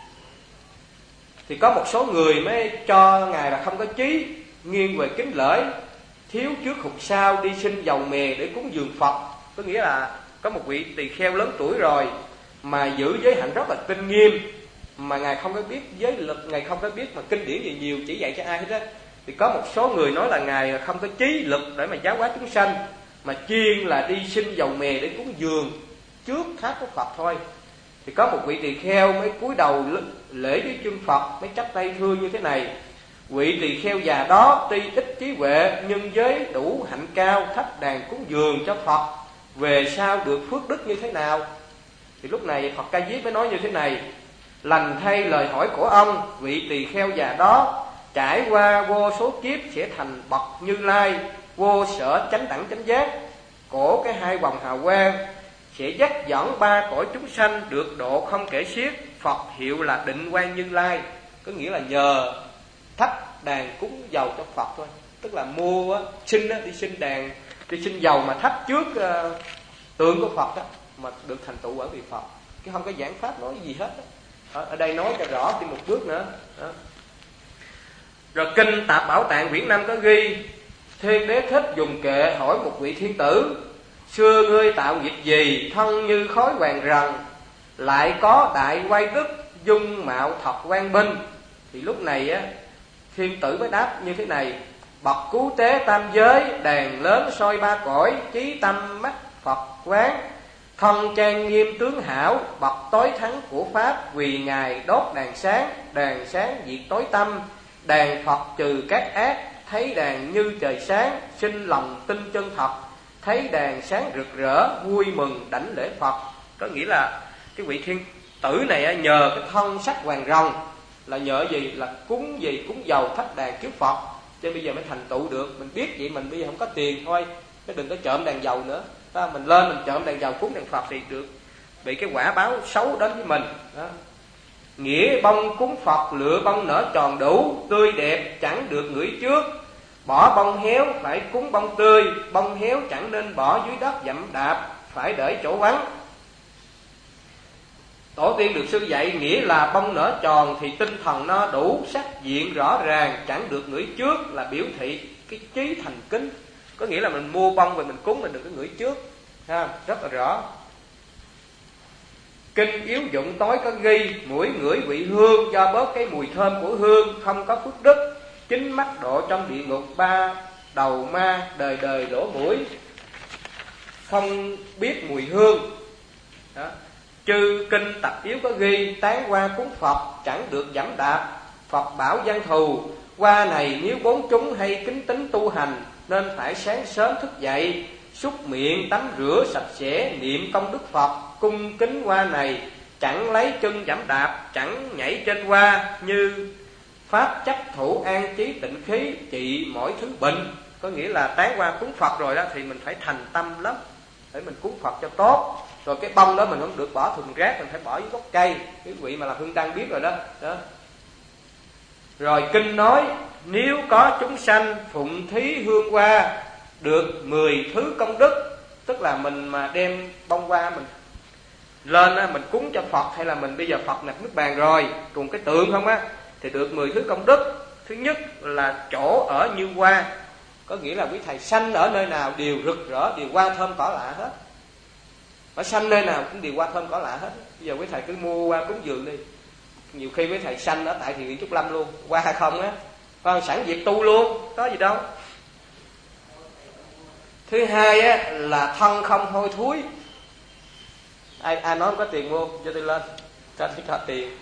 Thì có một số người mới cho ngài là không có trí, nghiêng về kính lễ, thiếu trước hụt sau, đi xin dầu mè để cúng dường Phật. Có nghĩa là có một vị tỳ kheo lớn tuổi rồi mà giữ giới hạnh rất là tinh nghiêm, mà ngài không có biết giới lực, ngài không có biết mà kinh điển gì nhiều chỉ dạy cho ai hết á. Thì có một số người nói là ngài không có trí lực để mà giáo hóa chúng sanh, mà chuyên là đi xin dầu mè để cúng dường trước tháp của Phật thôi. Thì có một vị tỳ kheo mới cúi đầu lễ với chân Phật, mới chắp tay thưa như thế này: vị tỳ kheo già đó tuy ít trí huệ nhưng giới đủ hạnh cao, thắp đàn cúng dường cho Phật, về sau được phước đức như thế nào? Thì lúc này Phật Ca Diếp mới nói như thế này: lành thay lời hỏi của ông, vị tỳ kheo già đó trải qua vô số kiếp sẽ thành bậc Như Lai, vô sở chánh đẳng chánh giác, cổ cái hai vòng hào quang, sẽ dắt dẫn ba cõi chúng sanh được độ không kể xiết. Phật hiệu là Định Quang Như Lai. Có nghĩa là nhờ thắp đàn cúng dầu cho Phật thôi. Tức là mua đi xin đàn, đi xin dầu mà thắp trước tượng của Phật đó, mà được thành tựu bởi vị Phật. Chứ không có giảng pháp nói gì hết đó. Ở đây nói cho rõ thêm một bước nữa đó. Rồi kinh Tạp Bảo Tạng quyển 5 có ghi, Thiên Đế Thích dùng kệ hỏi một vị thiên tử: xưa ngươi tạo nghiệp gì, thân như khói vàng rần, lại có đại quay đức, dung mạo thật quang minh. Thì lúc này á, thiên tử mới đáp như thế này: bậc cứu tế tam giới, đàn lớn soi ba cõi, chí tâm mắt Phật quán, thân trang nghiêm tướng hảo, bậc tối thắng của pháp, vì ngài đốt đàn sáng diệt tối tâm, đàn Phật trừ các ác, thấy đàn như trời sáng, sinh lòng tin chân thật, thấy đàn sáng rực rỡ, vui mừng đảnh lễ Phật. Có nghĩa là cái vị thiên tử này nhờ cái thân sắc vàng rồng, là nhờ gì? Là cúng gì? Cúng dầu thắp đàn trước Phật, cho bây giờ mới thành tựu được. Mình biết vậy mình bây giờ không có tiền thôi, chứ đừng có trộm đàn dầu nữa. Mình lên mình trộm đàn dầu cúng đàn Phật thì được bị cái quả báo xấu đến với mình đó. Nghĩa bông cúng Phật lựa bông nở tròn đủ, tươi đẹp chẳng được ngửi trước. Bỏ bông héo phải cúng bông tươi, bông héo chẳng nên bỏ dưới đất dẫm đạp, phải để chỗ vắng. Tổ tiên được sư dạy nghĩa là bông nở tròn thì tinh thần no đủ, sắc diện rõ ràng, chẳng được ngửi trước, là biểu thị cái chí thành kính. Có nghĩa là mình mua bông về mình cúng, mình đừng có ngửi trước ha, rất là rõ. Kinh yếu dụng tối có ghi, mũi ngửi vị hương, do bớt cái mùi thơm của hương, không có phước đức. Chính mắt độ trong địa ngục, ba đầu ma đời đời lỗ mũi, không biết mùi hương đó. Chư kinh tập yếu có ghi, tán hoa cúng Phật chẳng được giẫm đạp. Phật bảo gian thù, hoa này nếu bốn chúng hay kính tính tu hành, nên phải sáng sớm thức dậy, súc miệng tắm rửa sạch sẽ, niệm công đức Phật, cung kính hoa này, chẳng lấy chân giẫm đạp, chẳng nhảy trên hoa, như pháp chấp thủ an trí tịnh khí, trị mỗi thứ bệnh. Có nghĩa là tán hoa cúng Phật rồi đó thì mình phải thành tâm lắm, để mình cúng Phật cho tốt. Rồi cái bông đó mình không được bỏ thùng rác, mình phải bỏ dưới gốc cây. Quý vị mà là hương đăng biết rồi đó. Rồi kinh nói, nếu có chúng sanh phụng thí hương hoa, được 10 thứ công đức. Tức là mình mà đem bông hoa mình lên mình cúng cho Phật, hay là mình bây giờ Phật đặt nước bàn rồi cùng cái tượng không á, thì được 10 thứ công đức. Thứ nhất là chỗ ở như hoa, có nghĩa là quý thầy sanh ở nơi nào đều rực rỡ, đều hoa thơm cỏ lạ hết. Ở sanh nơi nào cũng đều hoa thơm cỏ lạ hết. Bây giờ quý thầy cứ mua hoa cúng dường đi, nhiều khi quý thầy sanh ở tại Thiền Viện Trúc Lâm luôn, hoa hay không á, còn sẵn việc tu luôn, có gì đâu. Thứ hai á là thân không hôi thối. Ai nói không có tiền mua cho tôi lên, cho tiền.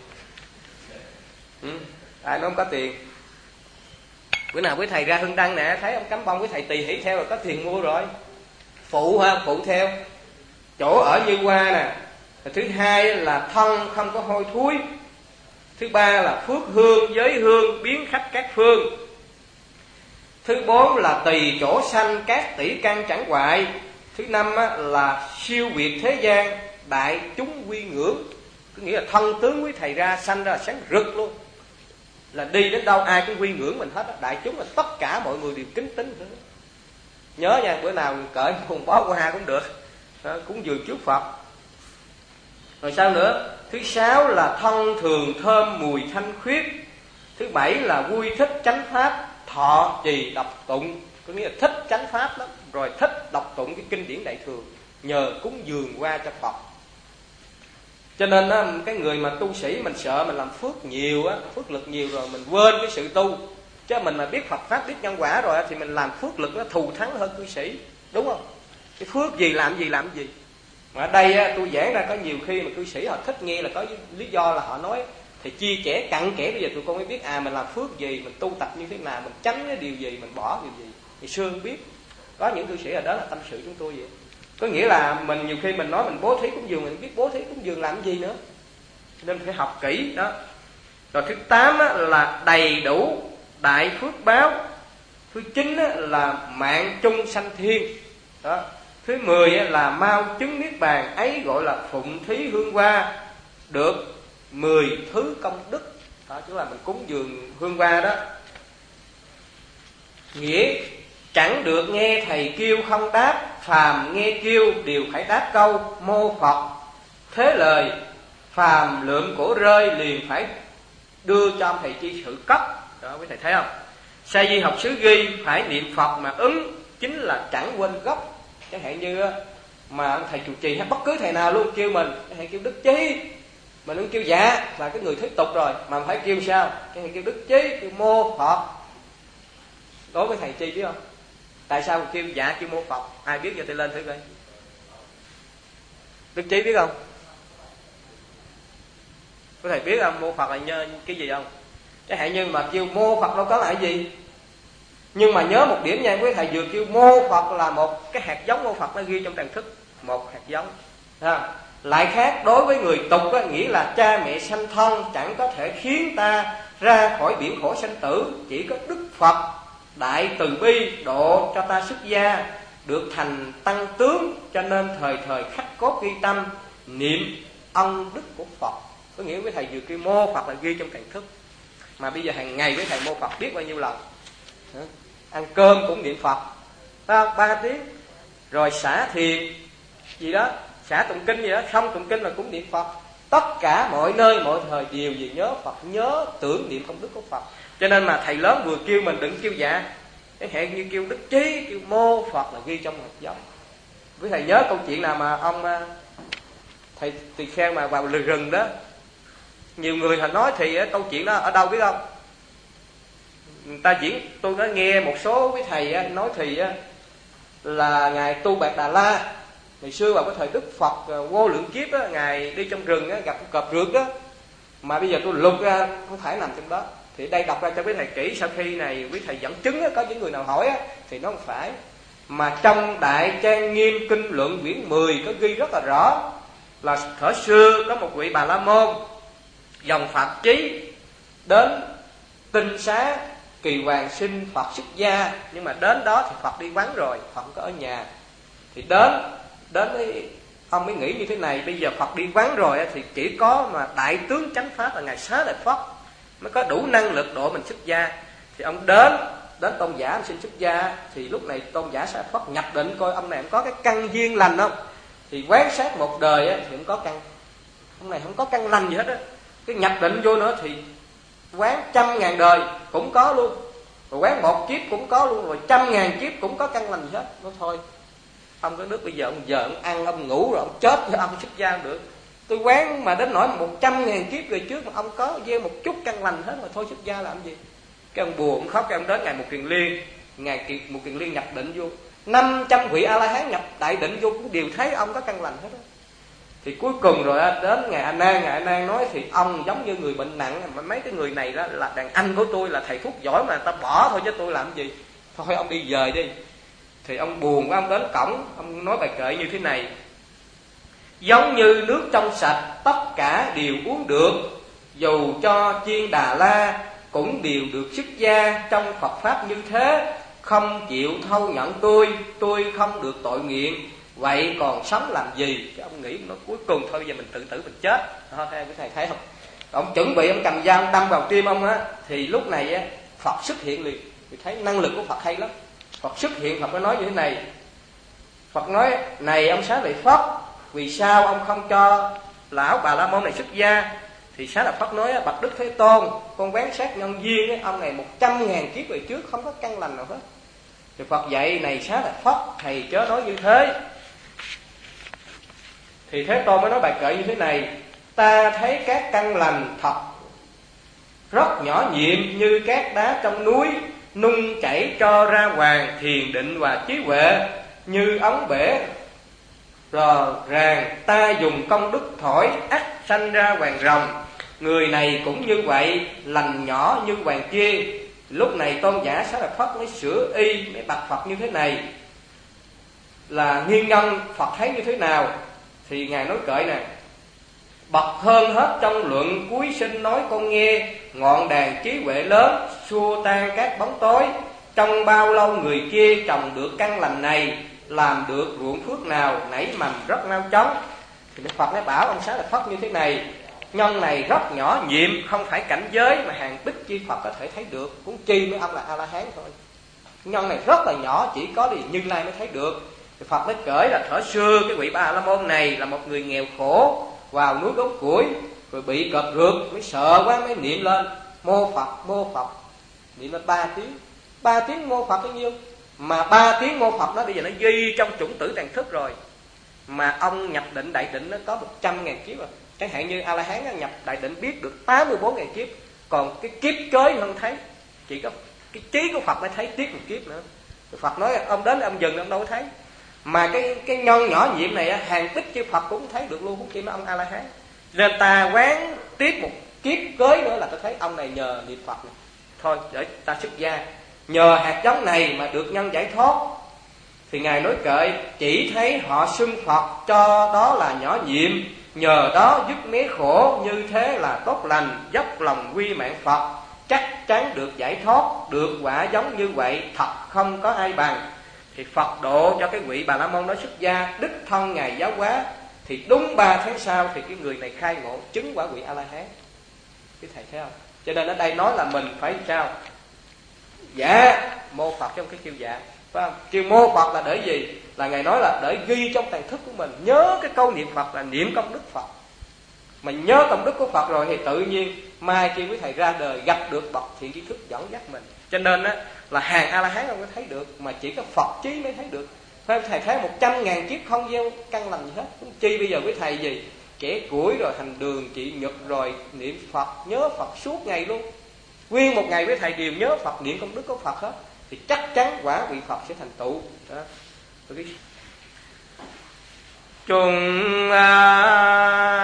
Ai nói không có tiền. Bữa nào quý thầy ra Hương Đăng nè, thấy ông cắm bông quý thầy tỳ hỷ theo là có tiền mua rồi. Phụ theo. Chỗ ở như hoa nè. Thứ hai là thân không có hôi thối. Thứ ba là phước hương, giới hương, biến khách các phương. Thứ bốn là tùy chỗ sanh, các tỷ căn chẳng hoại. Thứ năm là siêu việt thế gian, đại chúng quy ngưỡng. Có nghĩa là thân tướng quý thầy ra sanh ra sáng rực luôn, là đi đến đâu ai cũng quy ngưỡng mình hết á. Đại chúng là tất cả mọi người đều kính tín nữa. Nhớ nha, bữa nào cởi một bó hoa cũng được, cúng dường trước Phật. Rồi sao nữa? Thứ sáu là thân thường thơm mùi thanh khuyết. Thứ bảy là vui thích chánh pháp, thọ trì đọc tụng. Có nghĩa là thích chánh pháp lắm, rồi thích đọc tụng cái kinh điển Đại Thừa, nhờ cúng dường qua cho Phật. Cho nên á, cái người mà tu sĩ mình sợ mình làm phước nhiều á, phước lực nhiều rồi mình quên cái sự tu. Chứ mình mà biết Phật pháp, biết nhân quả rồi á, thì mình làm phước lực nó thù thắng hơn cư sĩ, đúng không? Cái phước gì làm gì. Mà ở đây á, tôi giảng ra có nhiều khi mà cư sĩ họ thích nghe là có lý do là họ nói thì chia sẻ cặn kẽ. Bây giờ tụi con mới biết mình làm phước gì, mình tu tập như thế nào, mình tránh cái điều gì, mình bỏ điều gì. Thì xưa không biết. Có những cư sĩ ở đó là tâm sự chúng tôi vậy. Có nghĩa là mình nhiều khi mình nói mình bố thí cúng dường, mình biết bố thí cúng dường làm gì nữa, nên phải học kỹ đó. Rồi thứ 8 là đầy đủ đại phước báo. Thứ 9 là mạng chung sanh thiên đó. Thứ 10 là mau chứng niết bàn, ấy gọi là phụng thí hương hoa, được 10 thứ công đức đó. Chứ là mình cúng dường hương hoa đó. Nghĩa chẳng được nghe thầy kêu không đáp, phàm nghe kêu đều phải đáp câu mô Phật. Thế lời phàm lượm cổ rơi liền phải đưa cho thầy chi sự cấp đó, quý thầy thấy không? Sa di học sứ ghi phải niệm Phật mà ứng, chính là chẳng quên gốc. Chẳng hạn như mà thầy trụ trì hay bất cứ thầy nào luôn kêu mình, chẳng hạn kêu Đức Chí, mình cũng kêu dạ là cái người thuyết tục rồi, mà phải kêu sao? Chẳng hạn kêu Đức Chí, kêu mô Phật. Đối với thầy chi biết không? Tại sao kêu dạ kêu mô Phật? Ai biết giờ tôi lên thử coi. Đức Chí biết không? Có thầy biết không? Mô Phật là nhớ cái gì không? Chẳng hạn như mà kêu mô Phật đâu có là cái gì. Nhưng mà nhớ một điểm nha, quý thầy vừa kêu mô Phật là một cái hạt giống mô Phật nó ghi trong tràng thức, một hạt giống. Lại khác đối với người tục á, nghĩa là cha mẹ sanh thân chẳng có thể khiến ta ra khỏi biển khổ sanh tử, chỉ có Đức Phật đại từ bi độ cho ta xuất gia được thành tăng tướng, cho nên thời thời khắc cốt ghi tâm, niệm ân đức của Phật. Có nghĩa với thầy vừa kêu mô Phật là ghi trong tiềm thức, mà bây giờ hàng ngày với thầy mô Phật biết bao nhiêu lần. Ăn cơm cũng niệm Phật 3 tiếng, rồi xả thiền gì đó, xả tụng kinh gì đó, không tụng kinh là cũng niệm Phật. Tất cả mọi nơi mọi thời đều gì nhớ Phật, nhớ tưởng niệm công đức của Phật. Cho nên mà thầy lớn vừa kêu mình đừng kêu dạ, cái hẹn như kêu đức trí, kêu mô Phật là ghi trong hạt giống. Với thầy nhớ câu chuyện nào mà ông thầy Tỳ Kheo mà vào rừng đó, nhiều người họ nói thì câu chuyện đó ở đâu biết không? Người ta diễn, tôi có nghe một số với thầy nói thì là ngài Tu Bạt Đà La ngày xưa vào cái thời Đức Phật vô lượng kiếp á, ngài đi trong rừng gặp con cọp rượt đó, mà bây giờ tôi lục ra không phải nằm trong đó. Thì đây đọc ra cho quý thầy kỹ, sau khi này quý thầy dẫn chứng á, có những người nào hỏi á, thì nó không phải. Mà trong Đại Trang Nghiêm Kinh Luận quyển 10 có ghi rất là rõ là thuở xưa có một vị Bà La Môn dòng Phạm Chí đến Tinh Xá Kỳ Hoàng xin Phật xuất gia, nhưng mà đến đó thì Phật đi vắng rồi, Phật không có ở nhà. Thì đến với ông mới nghĩ như thế này, bây giờ Phật đi vắng rồi thì chỉ có mà Đại Tướng Chánh Pháp là ngài Xá Lợi Phất mới có đủ năng lực độ mình xuất gia. Thì ông đến tôn giả xin xuất gia, thì lúc này tôn giả Xá Lợi Phất nhập định coi ông này có cái căn duyên lành không. Thì quan sát một đời thì không có căn, ông này không có căn lành gì hết á. Cái nhập định vô nữa thì quán 100.000 đời cũng có luôn, rồi quán 1 kiếp cũng có luôn, rồi 100.000 kiếp cũng có căn lành gì hết. Nói thôi ông có đức bây giờ ông ăn ông ngủ rồi ông chết cho ông xuất gia không được. Tôi quán mà đến nỗi 100.000 kiếp về trước mà ông có gieo một chút căn lành hết mà thôi xuất gia làm gì. Cái ông buồn ông khóc, cái ông đến ngày Một Kiền Liên, ngày Một Kiền Liên nhập định vô, 500 vị A La Hán nhập đại định vô cũng đều thấy ông có căn lành hết đó. Thì cuối cùng rồi đến ngài A Nan nói thì ông giống như người bệnh nặng, mà mấy cái người này đó là đàn anh của tôi, là thầy thuốc giỏi mà người ta bỏ thôi chứ tôi làm gì, thôi ông đi về đi. Thì ông buồn quá, ông đến cổng, ông nói bài kệ như thế này: giống như nước trong sạch tất cả đều uống được, dù cho Chiên Đà La cũng đều được xuất gia trong Phật Pháp như thế, không chịu thâu nhận tôi không được tội nghiện, vậy còn sống làm gì? Cái ông nghĩ nó cuối cùng thôi giờ mình tự tử mình chết. Theo cái thầy thấy không? Ông chuẩn bị ông cầm dao đâm vào tim ông á, thì lúc này á Phật xuất hiện liền. Thì thấy năng lực của Phật hay lắm. Phật xuất hiện, Phật có nói như thế này. Phật nói: này ông Xá Lợi Phất, vì sao ông không cho lão Bà La Môn này xuất gia? Thì Xá Lợi Phất nói: bạch Đức Thế Tôn, con quán sát nhân duyên ấy, ông này 100.000 kiếp về trước không có căn lành nào hết. Thì Phật dạy: này Xá Lợi Phất, thầy chớ nói như thế. Thì Thế Tôn mới nói bài kệ như thế này: ta thấy các căn lành thật rất nhỏ nhiệm như các đá trong núi, nung chảy cho ra hoàng thiền định và trí huệ như ống bể rò ràng, ta dùng công đức thổi ắt sanh ra hoàng rồng. Người này cũng như vậy, lành nhỏ như hoàng kia. Lúc này tôn giả Xá Lợi Phất mới sửa y, mới bạch Phật như thế này là nguyên nhân Phật thấy như thế nào. Thì ngài nói kệ nè: bậc hơn hết trong luận cuối sinh nói con nghe, ngọn đàn trí huệ lớn xua tan các bóng tối. Trong bao lâu người kia trồng được căn lành này, làm được ruộng phước nào nảy mầm rất mau chóng. Thì Đức Phật mới bảo ông Xá Lợi Phất như thế này: nhân này rất nhỏ nhiệm, không phải cảnh giới mà hàng bích chi Phật có thể thấy được, cũng chi mấy ông là A La Hán thôi. Nhân này rất là nhỏ, chỉ có đi Như Lai mới thấy được. Thì Phật mới kể là thuở xưa cái vị Bà La Môn này là một người nghèo khổ, vào núi đốn củi rồi bị cọp rượt, mới sợ quá mới niệm lên mô Phật, niệm lên 3 tiếng mô Phật bao nhiêu. Mà 3 tiếng mô Phật đó bây giờ nó ghi trong chủng tử tàn thức rồi. Mà ông nhập định đại định nó có 100.000 kiếp rồi. Chẳng hạn như A La Hán nhập đại định biết được 84.000 kiếp, còn cái kiếp kế không thấy, chỉ có cái trí của Phật mới thấy tiếp một kiếp nữa. Phật nói ông đến ông dừng ông đâu có thấy. Mà cái nhân nhỏ nhiệm này hàng tích chư Phật cũng thấy được luôn, không chỉ mấy ông A La Hán. Nên ta quán tiếp một kiếp cưới nữa là ta thấy ông này nhờ niệm Phật này, thôi để ta xuất gia, nhờ hạt giống này mà được nhân giải thoát. Thì ngài nói kệ: chỉ thấy họ xưng Phật cho đó là nhỏ nhiệm, nhờ đó dứt mé khổ, như thế là tốt lành, dốc lòng quy mạng Phật, chắc chắn được giải thoát, được quả giống như vậy thật không có ai bằng. Thì Phật độ cho cái vị Bà La Môn đó xuất gia, đích thân ngài giáo hóa. thì đúng 3 tháng sau thì cái người này khai ngộ chứng quả vị A-la-hán. Quý thầy thấy không? Cho nên ở đây nói là mình phải sao? Dạ mô Phật trong cái kêu dạ, phải không? Kêu mô Phật là để gì? Là Ngài nói là để ghi trong tàn thức của mình. Nhớ cái câu niệm Phật là niệm công đức Phật. Mà nhớ công đức của Phật rồi thì tự nhiên mai khi quý thầy ra đời gặp được bậc thiện tri thức dẫn dắt mình. Cho nên á là hàng A-la-hán không có thấy được, mà chỉ có Phật trí mới thấy được. Phải thầy thấy 100.000 kiếp không gieo căn lành gì hết. Chi bây giờ quý thầy gì? Kẻ củi rồi thành đường trị nhật rồi niệm Phật, nhớ Phật suốt ngày luôn. Nguyên một ngày với thầy đều nhớ Phật, niệm công đức của Phật hết, thì chắc chắn quả vị Phật sẽ thành tựu. Đó. Chúng